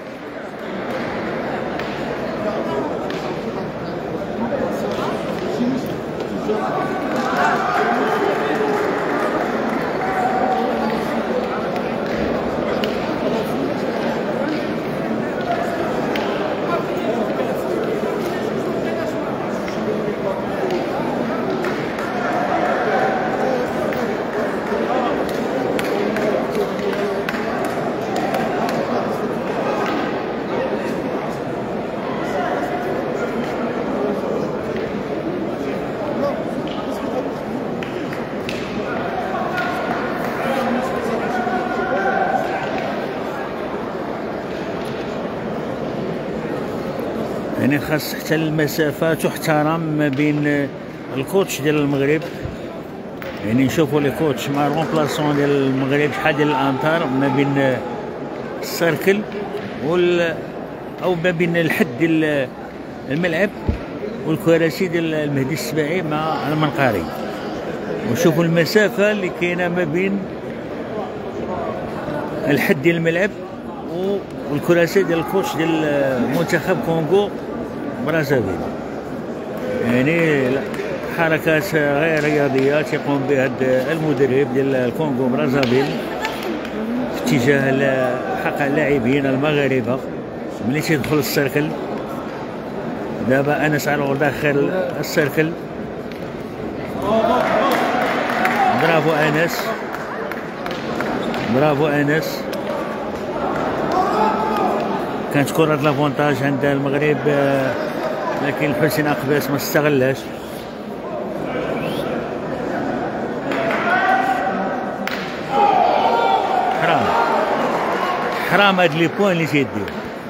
يعني خاص حتى المسافة تحترم ما بين الكوتش ديال المغرب، يعني نشوفوا لي كوتش مع الرومبلاسون ديال المغرب شحال ديال الامتار ما بين السيركل او ما بين الحد ديال الملعب والكراسي ديال المهدي السباعي مع المنقاري، ونشوفوا المسافة اللي كاينة ما بين الحد ديال الملعب والكراسي ديال الكوتش ديال منتخب كونغو برازافيل. يعني حركات غير رياضيه تيقوم بها المدرب ديال الكونغو برازافيل في اتجاه حق اللاعبين المغاربه ملي تيدخل السيركل. دابا انس علور داخل السيركل. برافو انس، برافو انس. كانت كرة لافونتاج عند المغرب لكن الحسين أقباس ما استغلاش. حرام هاد لي بوان اللي تيديو،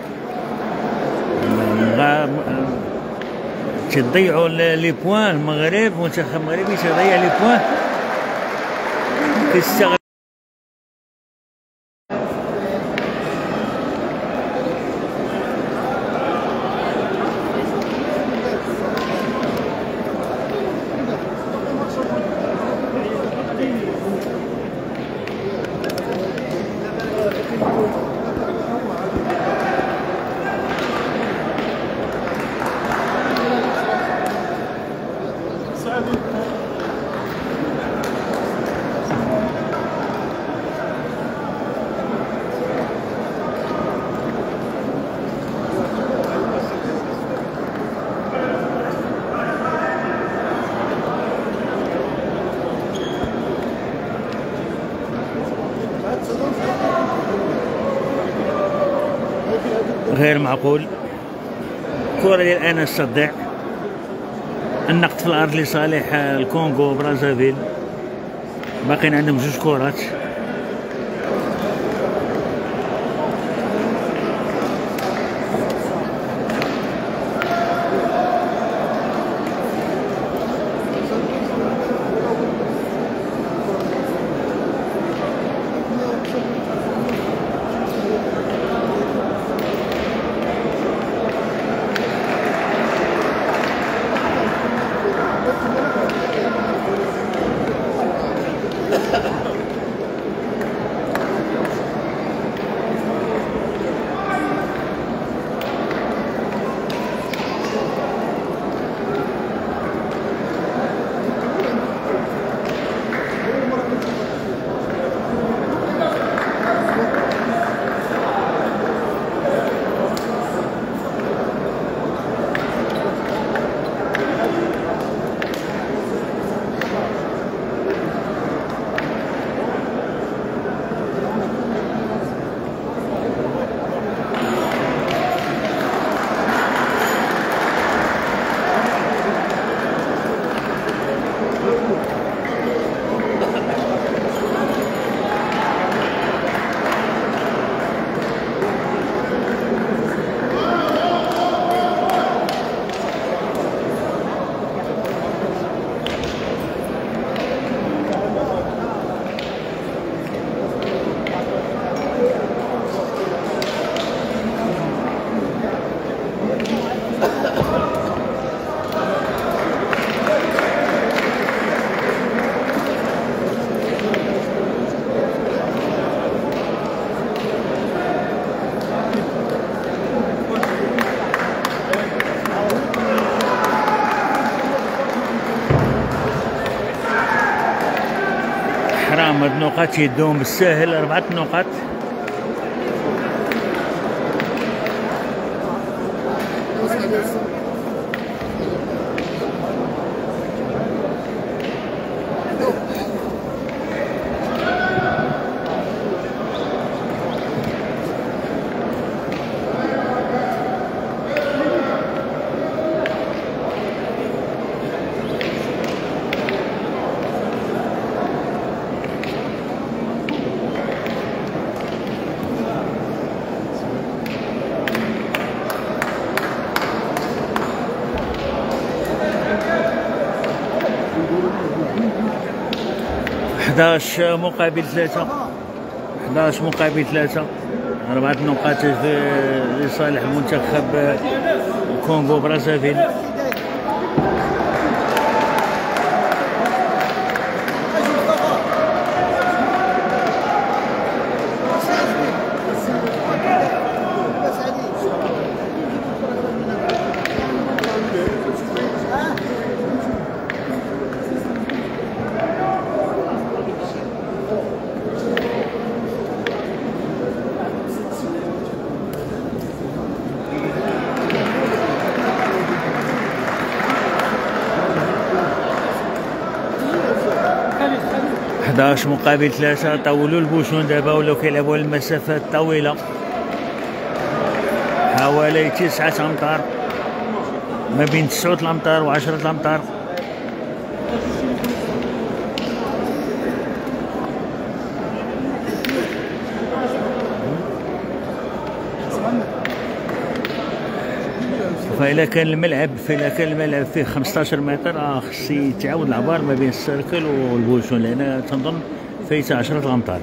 تضيعوا لي بوان. المغرب منتخب مغربي تيضيع لي بوان كيستغل. غير معقول. كرة ديال انس تضيع. النقط في الارض لصالح الكونغو برازافيل. باقيين عندهم جوج كرات. هاد النقاط يدوهم بالساهل 4 نقاط. حداش مقابل 3 11 مقابل 3 4 نقاط لصالح المنتخب كونغو برازافيل. حداش مقابل 3 طولوا البوشون دابا ولاو كيلعبوا المسافات طويله حوالي 9 أمتار، ما بين 9 الأمتار و 10 الأمتار. فإلا كان الملعب فيه 15 متر خص يتعاود العبار ما بين السيركل والبوشون، لأن تنظن فيه 10 أمتار.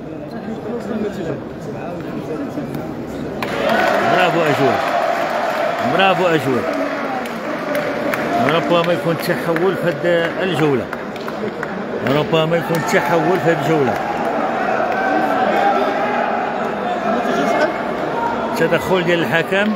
برافو أجود، برافو أجود. ربما يكون تحول في هذه الجولة، ربما يكون تحول في هذه الجولة. تدخل ديال الحكم.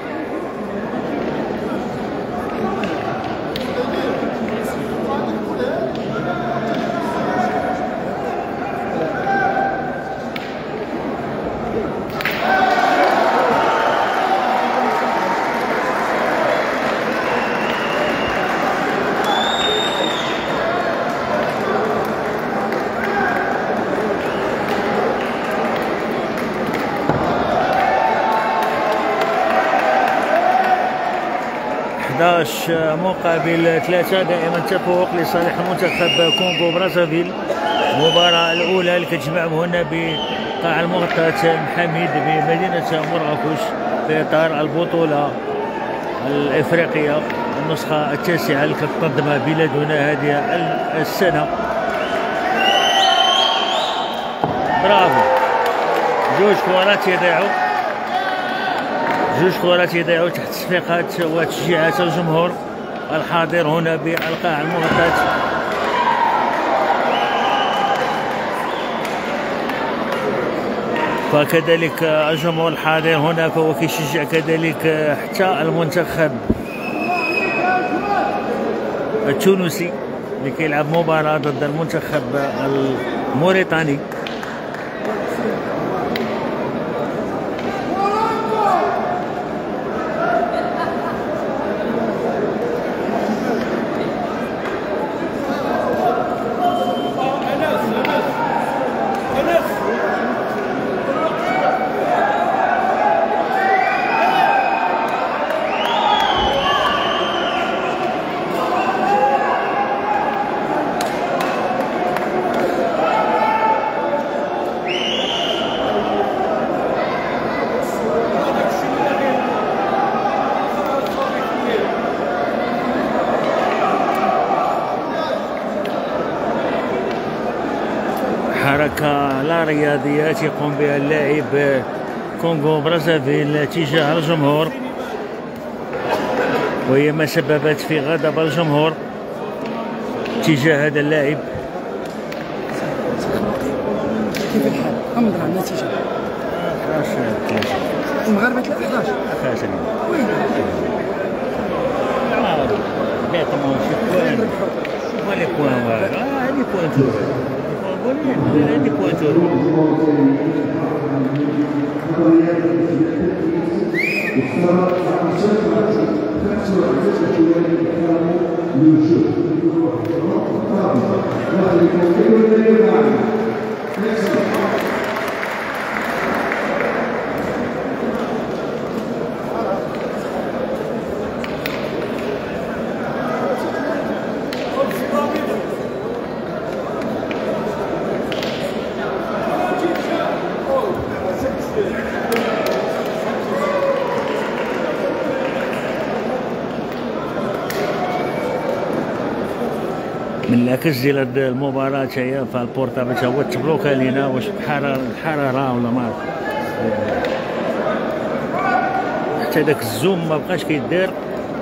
مقابل 3 دائما تفوق لصالح المنتخب كونغو برازافيل. المباراة الأولى اللي كتجمعهم هنا بقاع المغطاة محمد بمدينة مراكش في إطار البطولة الإفريقية النسخة التاسعة اللي كتنظمها بلادنا هذه السنة. برافو. جوج كرات يضيعوا تحت تصفيقات وتشجيعات الجمهور الحاضر هنا بالقاع المغطاة. فكذلك الجمهور الحاضر هنا فهو كيشجع كذلك حتى المنتخب التونسي اللي كيلعب مباراة ضد المنتخب الموريتاني. حركة لا رياضيات يقوم بها اللاعب كونغو برازافيل تجاه الجمهور، وهي ما سببت في غضب الجمهور تجاه هذا اللاعب. كيف الحال؟ أمضى على النتيجة 11 المغاربة 11 وين؟ بيعطيهم شي بوان، شوف لي بوان هادي بوان عندي بوانتور. من العكس ديال المباراة هي فالبورتابل تا هو تبلوكا لينا واش الحرارة ولا ما حتى داك الزوم ما بقاش كيدير.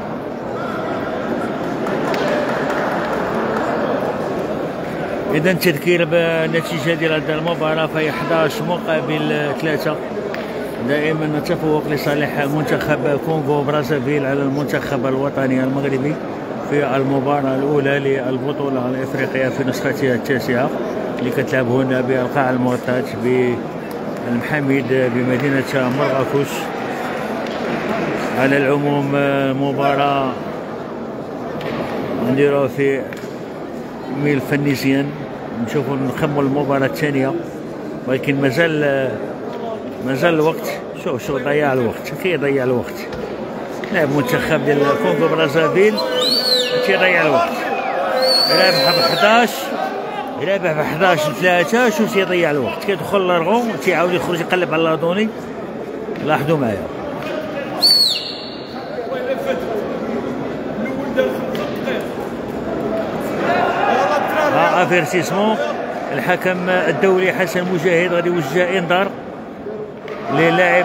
إذا تذكير بالنتيجة ديال هذه المباراة فهي 11 مقابل 3. دائما تفوق لصالح منتخب كونغو برازافيل على المنتخب الوطني المغربي في المباراة الأولى للبطولة الإفريقية في نسختها التاسعة اللي كتلعب هنا بالقاع المغطاة بالمحاميد بمدينة مراكش. على العموم المباراة نديروها في ميل فنيسيا، نشوفوا نخموا المباراة الثانية، ولكن مازال الوقت. شوف ضيع الوقت، كيضيع الوقت. لاعب منتخب ديال كونغو برازافيل تيضيع الوقت، يلعب ب 11 يلعب ب 11-3. شوف تيضيع الوقت، كيدخل لارغو تيعاود يخرج يقلب على لادوني. لاحظوا معايا افيرتيسمون. الحكم الدولي حسن مجاهد غادي يوجه انذار للاعب.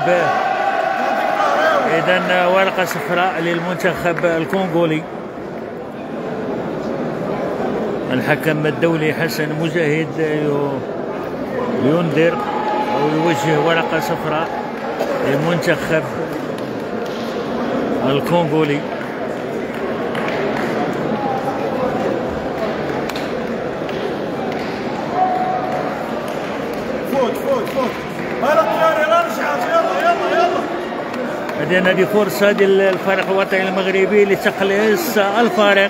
اذا ورقه صفراء للمنتخب الكونغولي. الحكم الدولي حسن مجاهد ينذر او يوجه ورقه صفراء للمنتخب الكونغولي. إذن هذه فرصة ديال الفريق الوطني المغربي لتقليص الفارق.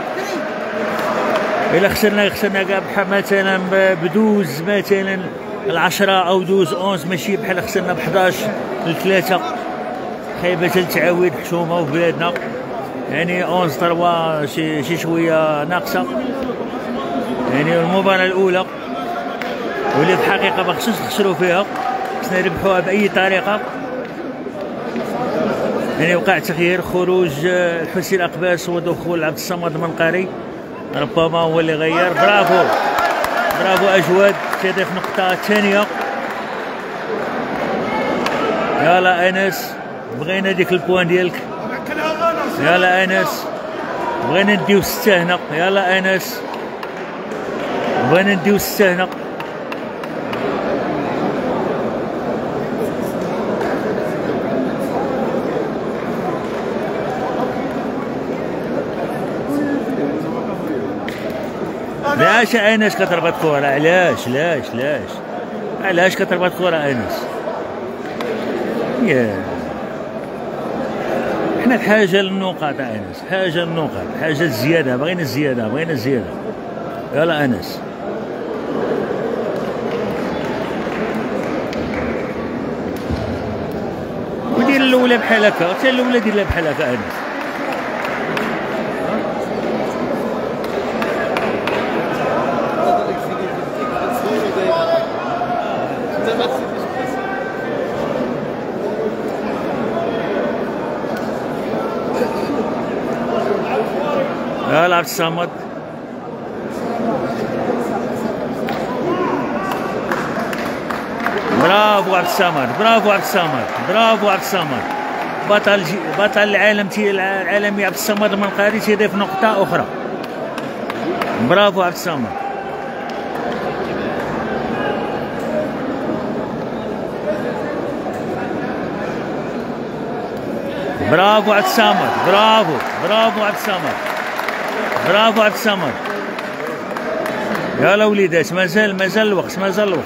إلا خسرنا كاع مثلا بدوز، مثلا 10 أو دوز 11، ماشي بحال خسرنا ب 11-3. خايبة التعاويد حشومة في بلادنا، يعني 11-3 شي شوية ناقصة. يعني المباراة الأولى واللي في الحقيقة ما خصوش نخسروا فيها، خصنا نربحوها بأي طريقة. يعني وقع تغيير، خروج الحسين أقباس ودخول عبد الصمد المنقري ربما هو اللي غير. برافو أجواد تضيف نقطة ثانية. يلا أنس، بغينا ديك البوان ديالك. يلا أنس، بغينا نديو 6 هنا. يلا أنس، بغينا نديو 6 هنا. علاش انس كتربط كره؟ علاش كتربط كره انس؟ حنا بحاجه للنقاط انس، حاجه للنقاط، حاجه الزياده، بغينا الزياده. يلا انس. ودير الاولى بحال هكا، حتى الاولى ديرها بحال هكا انس. يلا عبد الصمد، برافو عبد الصمد، بطل العالمي عبد الصمد المنقري تيضيف نقطة أخرى. برافو عبد الصمد. برافو عبد الصمد، برافو عبد الصمد. يلا وليدات مازال الوقت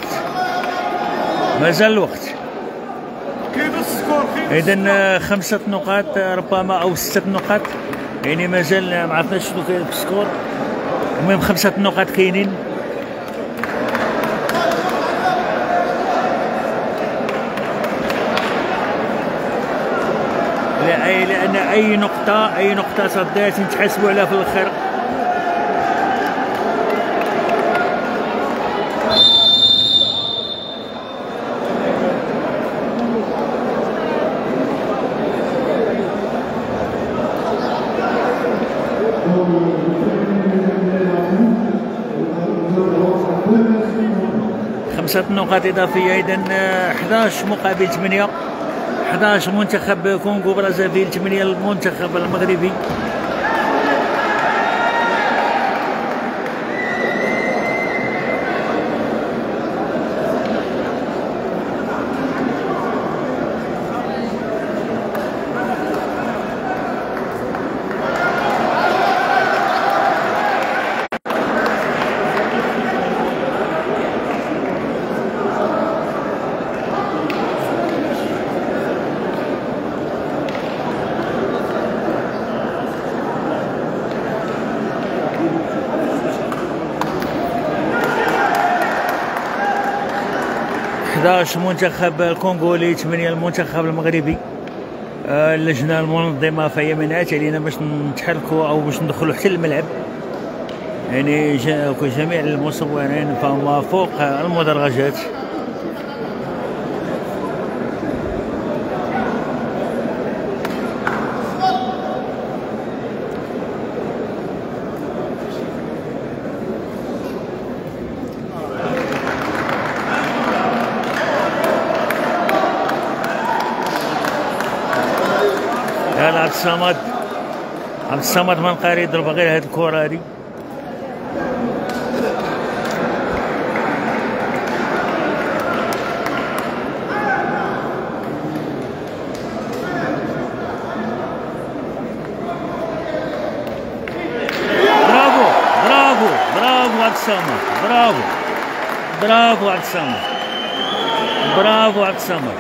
مازال الوقت. كيف السكور؟ اذا 5 نقاط ربما او 6 نقاط، يعني مازال ما عرفناش شنو كاين في السكور. المهم 5 نقاط كاينين. لان اي نقطه صدات نتحاسبوا عليها في الاخر. خمسة نقاط إضافية، إذن 11 مقابل 8. 11 منتخب كونغو برازافيل، 8 المنتخب المغربي. منتخب الكونغولي، 8 المنتخب المغربي. اللجنه المنظمه فهي منعت علينا باش نتحركوا او باش ندخلوا حتى الملعب، يعني جميع المصورين فهم فوق المدرجات. يلا عبد الصمد منقاري يضرب غير هاد الكرة هادي. برافو عبد الصمد، برافو عبد الصمد، برافو عبد الصمد.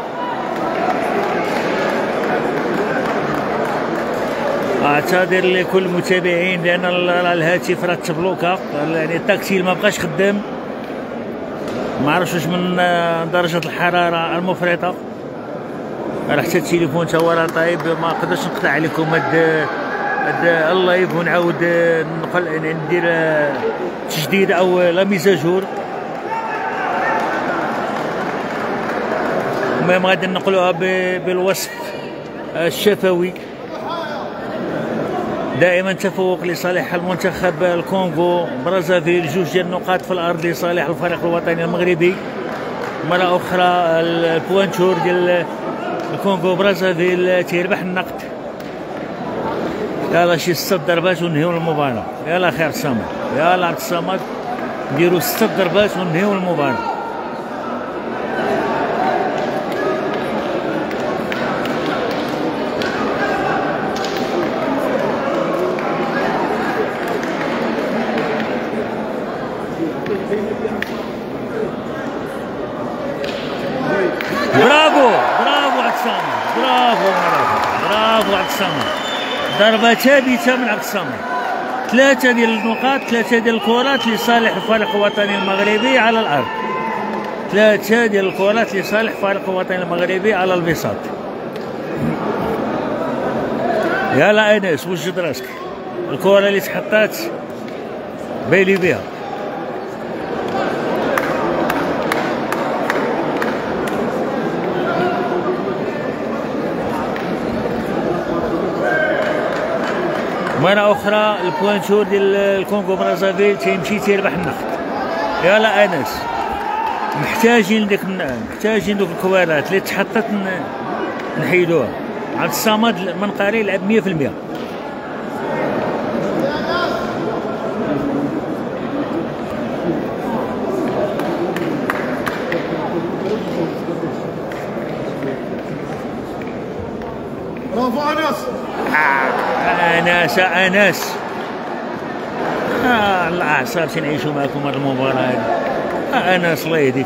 اعتذر لكل المتابعين لان الهاتف راه تبلوكا، يعني التاكسيل ما بقاش خدام، ما عرفتش واش من درجه الحراره المفرطه، راه حتى التليفون تا هو راه طايب، ما نقدرش نقطع عليكم هاد اللايف ونعاود ندير تجديد او لا ميزاجور. المهم غادي نقولوها بالوصف الشفوي. دائما تفوق لصالح المنتخب الكونغو برازافيل، 2 ديال النقاط في الارض لصالح الفريق الوطني المغربي. مرة اخرى البوانتور ديال الكونغو برازافيل تيربح النقد. يلا شي 6 ضربات وننهيو المباراة. يلا خير الصمد، يلا عبد الصمد نديرو 6 ضربات وننهيو المباراة. برافو عبد الصمد، برافو عبد الصمد. ضربة ثابتة من عبد الصمد. 3 ديال النقاط، 3 ديال الكرات لصالح الفريق الوطني المغربي على الارض. 3 ديال الكرات لصالح الفريق الوطني المغربي على البساط. يلا انس وجد راسك، الكرة اللي تحطات بايلي بها. مرة أخرى البوانتور ديال الكونغو برازافيل تيمشي تيربح النقد. يلا أنس محتاجين دوك الكوارات اللي تحطت نحيدوها. عبد الصمد منقاري لعب 100%. برافو انس. انس الأعصاب تنعيشوا معكم هذه المباراة هذه. أنس الله يهديك،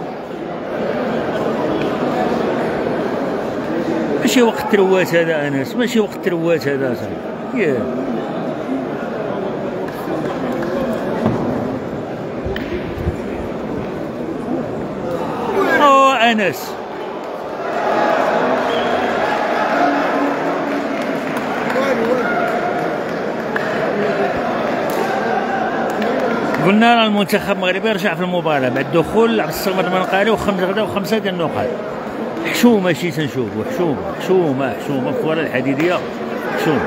ماشي وقت تروات هذا أنس، ماشي وقت تروات هذا صاحبي. ياه أو أنس قلنا راه المنتخب المغربي رجع في المباراة بعد دخول عبد الصمد المنقاري وخمسة ديال النقاط. حشومة شي تنشوفو، حشومة في الكرة الحديدية، حشومة.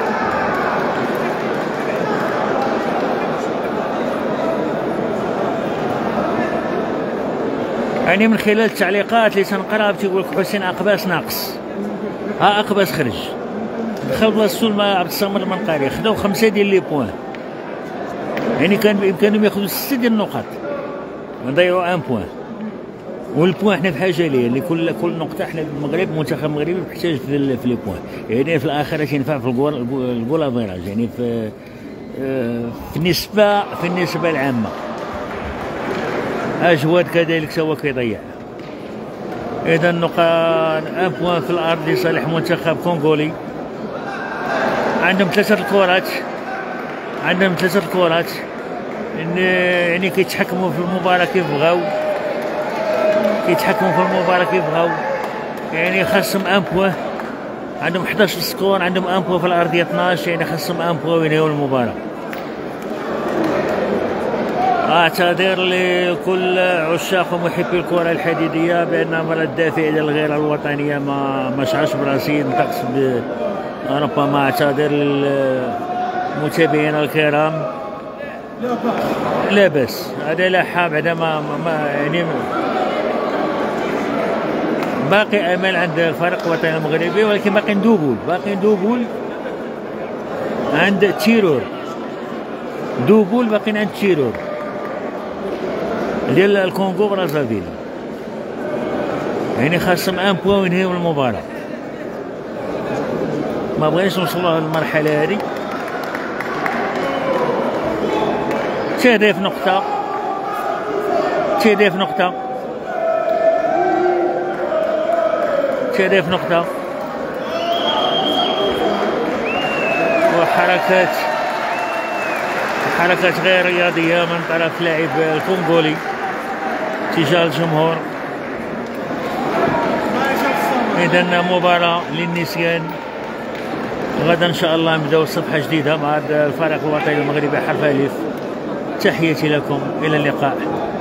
يعني من خلال التعليقات اللي تنقراها تيقول لك حسين أقباس ناقص. ها أقباس خرج دخل بلاصتو مع عبد الصمد المنقاري، خداو 5 ديال لي بوان، يعني كان بإمكانهم ياخذوا 6 ديال النقاط ونضيعوا 1 بوان. والبوان حنا بحاجه ليه، اللي كل نقطه حنا المغرب المنتخب المغربي محتاج في لي بوان، يعني في الاخر تينفع في الجول افيراج، يعني في النسبه العامه. اجواد كذلك هو كيضيع. اذا نقاط 1 بوان في الارض لصالح منتخب كونغولي. عندهم 3 الكرات، يعني كيتحكموا في المباراه كيف بغاو، يعني خاصهم 1 بوان. عندهم 11 سكور، عندهم 1 بوان في الارضيه 12، يعني خاصهم 1 بوان وينهيو المباراه. اعتذر لكل عشاق ومحبي الكره الحديديه بان امر الدافع الى الغيره الوطنيه ما شعرش براسي نطقس ربما. اعتذر للمتابعين الكرام. لا بس هذا لا بعدا ما يعني باقي امل عند الفريق الوطني المغربي، ولكن باقي ندوبول عند تيرور، باقيين عند تيرور ديال الكونغو برازافيل، يعني خاصهم 1 بوان وينهيو المباراة. ما بغيناش نوصلوا للمرحلة هذه. تهديف نقطة وحركات غير رياضية من طرف لاعب الكونغولي تجاه الجمهور. إذا مباراة للنسيان. غدا إن شاء الله نبداو صفحة جديدة مع الفريق الوطني المغربي حرف ألف. تحياتي لكم، إلى اللقاء.